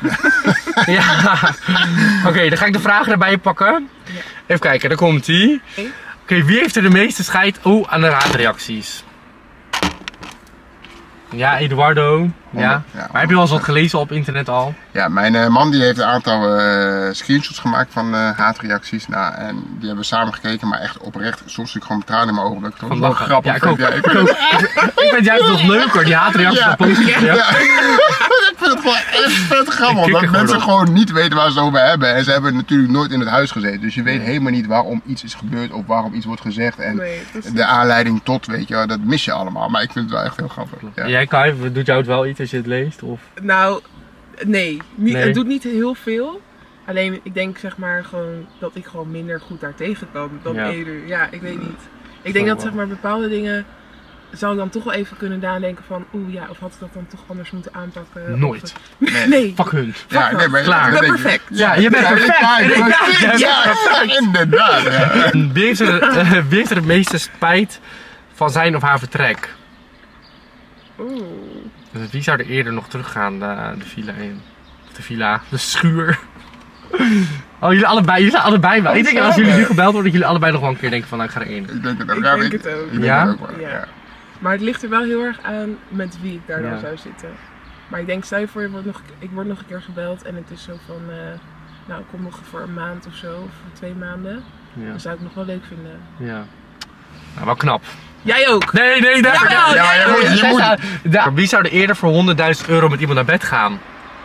Ja. Oké, dan ga ik de vragen erbij pakken. Ja. Even kijken, daar komt ie. Oké. Oké, wie heeft er de meeste scheid oh, aan de raadreacties? Ja, Eduardo. Ja. Ja, Maar heb je wel eens wat gelezen op internet al? Ja, mijn uh, man die heeft een aantal uh, screenshots gemaakt van uh, haatreacties. Nou, en die hebben we samen gekeken, maar echt oprecht. Soms zie ik gewoon tranen in mijn ogen. Dat ik het wel grappig ja, ik ook. vind. Ja, ik, ik, ook. ik vind het juist nog leuker, die haatreacties ja. van positief. Ja. Ja. Ik vind het gewoon echt vet grappig. Dat mensen gewoon niet weten waar ze het over hebben. En ze hebben natuurlijk nooit in het huis gezeten. Dus je weet helemaal niet waarom iets is gebeurd of waarom iets wordt gezegd. En Nee, dat is de aanleiding tot, weet je, dat mis je allemaal. Maar ik vind het wel echt heel grappig. Ja. Jij, Kai, doet jou het wel iets als je het leest? Of? Nou, nee. Niet, Nee. Het doet niet heel veel. Alleen, ik denk zeg maar gewoon dat ik gewoon minder goed daar tegen kan dan Ja. eerder. Ja, ik weet niet. Ik denk Zo dat zeg maar bepaalde dingen zou ik dan toch wel even kunnen nadenken van oeh ja, of had ik dat dan toch anders moeten aanpakken? Nooit. Of, nee. nee. Fuck hun. Ja, nee, maar Klaar. dat Ik ben denk perfect. Ja, je bent Ja, perfect. ja, ja, Ja, ja, ja, inderdaad. Ja. Wie heeft, er, uh, wie heeft er het meeste spijt van zijn of haar vertrek? Oeh. Dus wie zou er eerder nog teruggaan, de, de villa in? Of de villa, de schuur? Oh, jullie allebei, jullie zijn allebei wel. Ik denk als jullie nu gebeld worden, dat jullie allebei nog wel een keer denken van, nou, ik ga erin. Ik denk het ook. Ik Ja, denk ik- het ook. ik denk Ja? het ook wel, Ja. ja. Maar het ligt er wel heel erg aan met wie ik daar dan Ja. zou zitten. Maar ik denk, stel je voor, je wordt nog, ik word nog een keer gebeld en het is zo van, uh, nou ik kom nog voor een maand of zo, of voor twee maanden. Ja, Dan zou ik nog wel leuk vinden. ja. Nou, wel knap. Jij ook! Nee, nee, daar. Jawel, Ja, jij je ook. moet- je Zij moet- zou- daar- Wie zou er eerder voor honderdduizend euro met iemand naar bed gaan?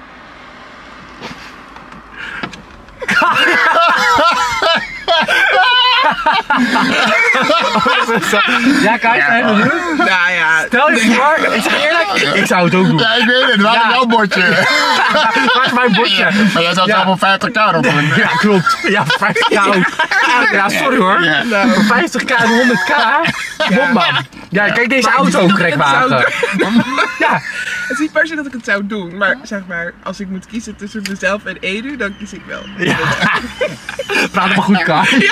Ja, kijk, Ja. even nu. Nou ja, Stel je voor, ik zeg eerlijk, ik zou het ook doen. Ja, ik weet het. Waar is Ja. jouw bordje? Waar is mijn bordje? Maar jij zou het Ja. allemaal vijftig k op doen. Ja, klopt. Ja, vijftig k ook. Ja, sorry hoor. Ja. nou, Voor vijftig k en honderd k. Bom, man. Ja, kijk deze auto, crackwagen. Ja, het is niet per se dat ik het zou doen, maar zeg maar, als ik moet kiezen tussen mezelf en Edu, dan kies ik wel. ja. Praat maar goed, Kai.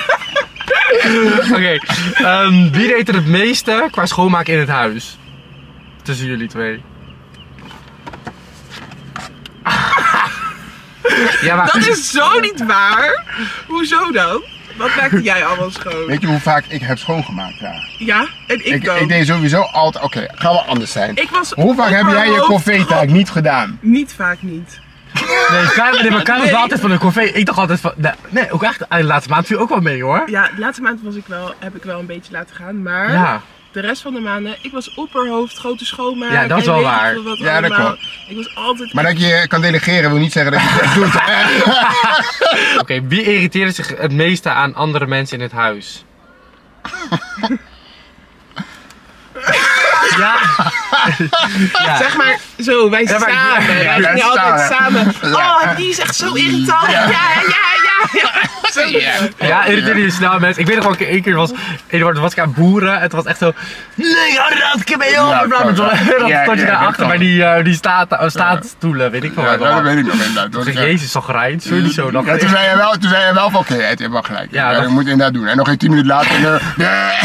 Oké, ehm, wie deed er het meeste qua schoonmaken in het huis? Tussen jullie twee. Ja, maar... Dat is zo niet waar! Hoezo dan? Wat maakte jij allemaal schoon? Weet je hoe vaak ik heb schoongemaakt? Ja. Ja, en ik, Ik, dan. ik deed sowieso altijd. Oké, gaan we anders zijn. Ik was Hoe vaak heb jij je corvée-taak niet gedaan? Niet vaak niet. Nee, Kai, nee, maar Kai was Nee. wel altijd van de corvée. Ik dacht altijd van... Nee, nee ook echt, de laatste maand viel ook wel mee hoor. Ja, de laatste maand was ik wel, heb ik wel een beetje laten gaan, maar Ja. de rest van de maanden, ik was opperhoofd, grote schoonmaak. Ja, dat is en wel weet ik waar. veel wat Ja, dat allemaal. klopt. Ik was altijd... Maar dat je kan delegeren wil niet zeggen dat je het echt doet. Oké, wie irriteerde zich het meeste aan andere mensen in het huis? Ja. Ja. Zeg maar zo, wij Ja, maar- samen. ja, wij wij gingen altijd samen. samen. Ja. Oh, die is echt zo irritant. Ja, ja, ja, ja. Zo. Ja, irriteerde je snel mensen. Ik weet nog wel een keer, één keer was, Eduard was ik aan het boeren. Het was echt zo. Nee, dat kan mee op. Ja, Dan klopt, ja. stond je Ja, ja, daar dat achter kan. bij die, uh, die staat, uh, staatstoelen, weet ik veel Ja, wat. dat allemaal. weet ik nog inderdaad. Ik Dat zeg, was- Jezus, zag rijdt. Sowieso. dacht Ja, ik. toen zei je wel, toen zei je wel van oké, het heeft wel gelijk. Ja, Ja, dat- dat moet je inderdaad doen. En nog geen tien minuten later. en, eh, nee.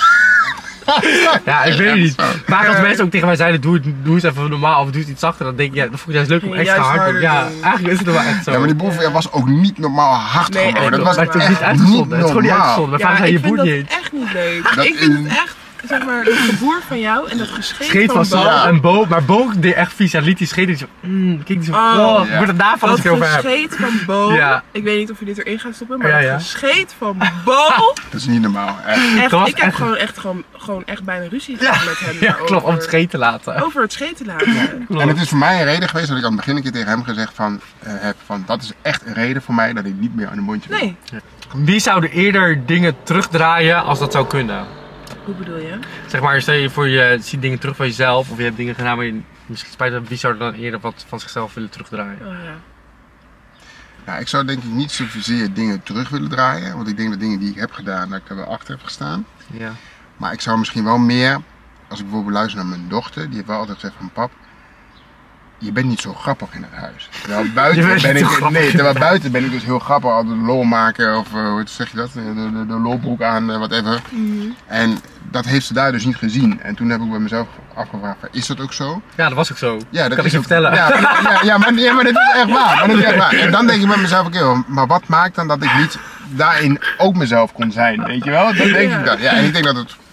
Ja, ik weet het niet. Zo. Vaak als mensen ook tegen mij zeiden, doe het, doe het even normaal of doe het iets zachter, dan denk ik, ja, dat vond ik juist leuk om Ja, extra juist hard te doen. Ja, harder doen. eigenlijk is het wel echt zo. Ja, maar die boef was ook niet normaal hard Nee, gewoon. echt Dat niet. was Maar het is echt niet uitgezonden. Het is gewoon niet normaal. uitgezonden. Maar Ja, vaak ga ik je vind boer dat niet. echt niet leuk. Dat ik vind is- het echt, zeg maar, het geboer van jou en dat gescheet Scheet van Bo. Sam Ja. en Bo, maar Bo deed echt vies. Hij liet die scheet en zo, mm, kijk die zo, Oh. oh, ik Ja. word het daarvan als Dat ik het over heb. gescheet van Bo, Ja. ik weet niet of je dit erin gaat stoppen, maar Ja, ja. het gescheet van Bo, Dat is niet normaal. Echt. echt, Dat was ik heb echt- gewoon echt, gewoon, gewoon echt bijna ruzie Ja, gehad met hem ja daarover. klopt, om het scheet te laten. Over het scheten laten. Klopt. En het is voor mij een reden geweest dat ik aan het begin een keer tegen hem gezegd van, eh, heb van dat is echt een reden voor mij dat ik niet meer aan een mondje wil. Nee, Wie zou er eerder dingen terugdraaien als dat zou kunnen? hoe bedoel je? Zeg maar, stel je voor je ziet dingen terug van jezelf of je hebt dingen gedaan waar je misschien spijt hebt. Wie zou er dan eerder wat van zichzelf willen terugdraaien? Oh ja. Ja, ik zou denk ik niet zozeer dingen terug willen draaien, want ik denk dat dingen die ik heb gedaan, dat ik er wel achter heb gestaan. Ja. Maar ik zou misschien wel meer, als ik bijvoorbeeld luister naar mijn dochter, die heeft wel altijd gezegd van pap, je bent niet zo grappig in het huis. Terwijl buiten Je bent ben niet zo ik, grappig nee, in terwijl het buiten ben ik dus heel grappig, altijd lol maken of uh, hoe zeg je dat, de, de, de lolbroek aan, uh, whatever. Mhm. En dat heeft ze daar dus niet gezien. En toen heb ik bij mezelf afgevraagd, van, is dat ook zo? Ja, dat was ook zo. Ja, dat kan is ik je ook- vertellen. Ja, ja, ja, ja, maar, ja, maar dat is echt waar. Maar dat is echt waar. En dan denk ik bij mezelf, oké, maar wat maakt dan dat ik niet daarin ook mezelf kon zijn, weet je wel? Dat denk Ja. ik dan. Ja, en ik denk dat het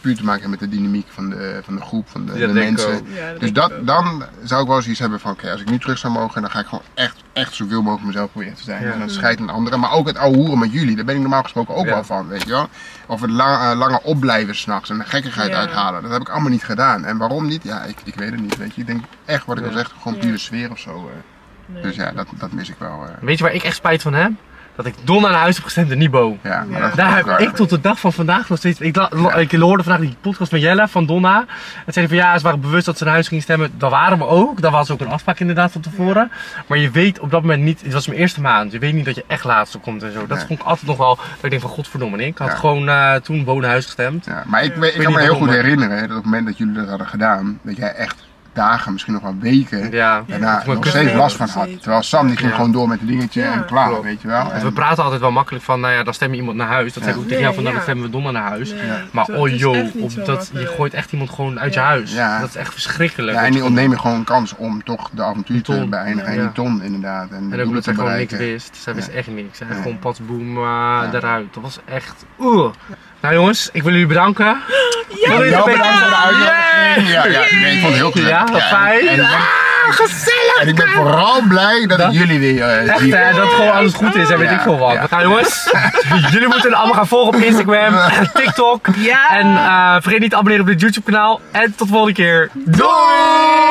puur te maken heeft met de dynamiek van de, van de groep, van de, Ja, de denk ik mensen. ook. Ja, dat Dus denk ik dat, ook. dan zou ik wel zoiets hebben van, oké, als ik nu terug zou mogen, dan ga ik gewoon echt, echt zoveel mogelijk mezelf proberen te zijn. Ja. En dan scheid aan anderen. Maar ook het ouwe hoeren met jullie, daar ben ik normaal gesproken ook Ja. wel van, weet je wel. Of het lang, uh, langer opblijven s'nachts en de gekkigheid Ja. uithalen. Dat heb ik allemaal niet gedaan. En waarom niet? Ja, ik, ik weet het niet, weet je. Ik denk echt, wat ik Ja. al zeg, gewoon Ja. puur de sfeer of zo. uh. Nee. Dus ja, dat, dat mis ik wel. uh. Weet je waar ik echt spijt van heb? Dat ik Donna naar huis heb gestemd en niet Bo. Ja, maar Ja. dat Daar heb dat- ik tot de dag van vandaag nog steeds. Ik, la- Ja. ik hoorde vandaag die podcast van Jelle, van Donna. En zei van ja, ze waren bewust dat ze naar huis gingen stemmen. Dat waren we ook. Dat was ook een afspraak inderdaad van tevoren. Maar je weet op dat moment niet, het was mijn eerste maand. Je weet niet dat je echt laatste komt en zo. Dat Nee. vond ik altijd nog wel, dat ik denk van godverdomme. Nee. Ik had Ja. gewoon uh, toen Bo naar huis gestemd. Ja, maar ik, Ja. weet- ik Weet kan me niet heel goed waarom, maar- herinneren hè, dat op het moment dat jullie dat hadden gedaan, dat jij echt dagen, misschien nog wel weken, Ja. daarna ik vond nog het steeds kut. last van had. Terwijl Sam die ging Ja. gewoon door met de dingetje Ja. en klaar, Klopt. weet je wel. Dus En, we praten altijd wel makkelijk van, nou ja, dan stem je iemand naar huis. Dat Ja. zei ik ook tegen jou van, nou, dan Nee, ja. stemmen we Donna naar huis. Nee, Ja. Maar dat oh is joh, echt niet op zo dat, je makkelijk. gooit echt iemand gewoon uit je Ja. huis. Ja. Dat is echt verschrikkelijk. ja, en die ontneem je gewoon een kans om toch de avontuur Die ton. te beëindigen. En Ja. die ton inderdaad. En, de En ook doelen dat te zij gewoon niks bereiken. wist. Zij wist Ja. echt niks. Zij Ja. gewoon patsboom uh, eruit. Dat was echt... Oeh. Nou jongens, ik wil jullie bedanken. Ja, Ja, jou bedankt voor de uitnodiging. Ja, ja, nee, ik vond het heel gezellig. Ja, wat fijn. En, en ik ben, gezellig! En ik ben vooral blij dat ik jullie weer uh, Echt zie. hè, dat gewoon alles goed is en weet Ja, ik veel wat. ja. Nou jongens, jullie moeten het allemaal gaan volgen op Instagram, TikTok. Ja. En uh, vergeet niet te abonneren op dit YouTube kanaal. En tot de volgende keer. Doei!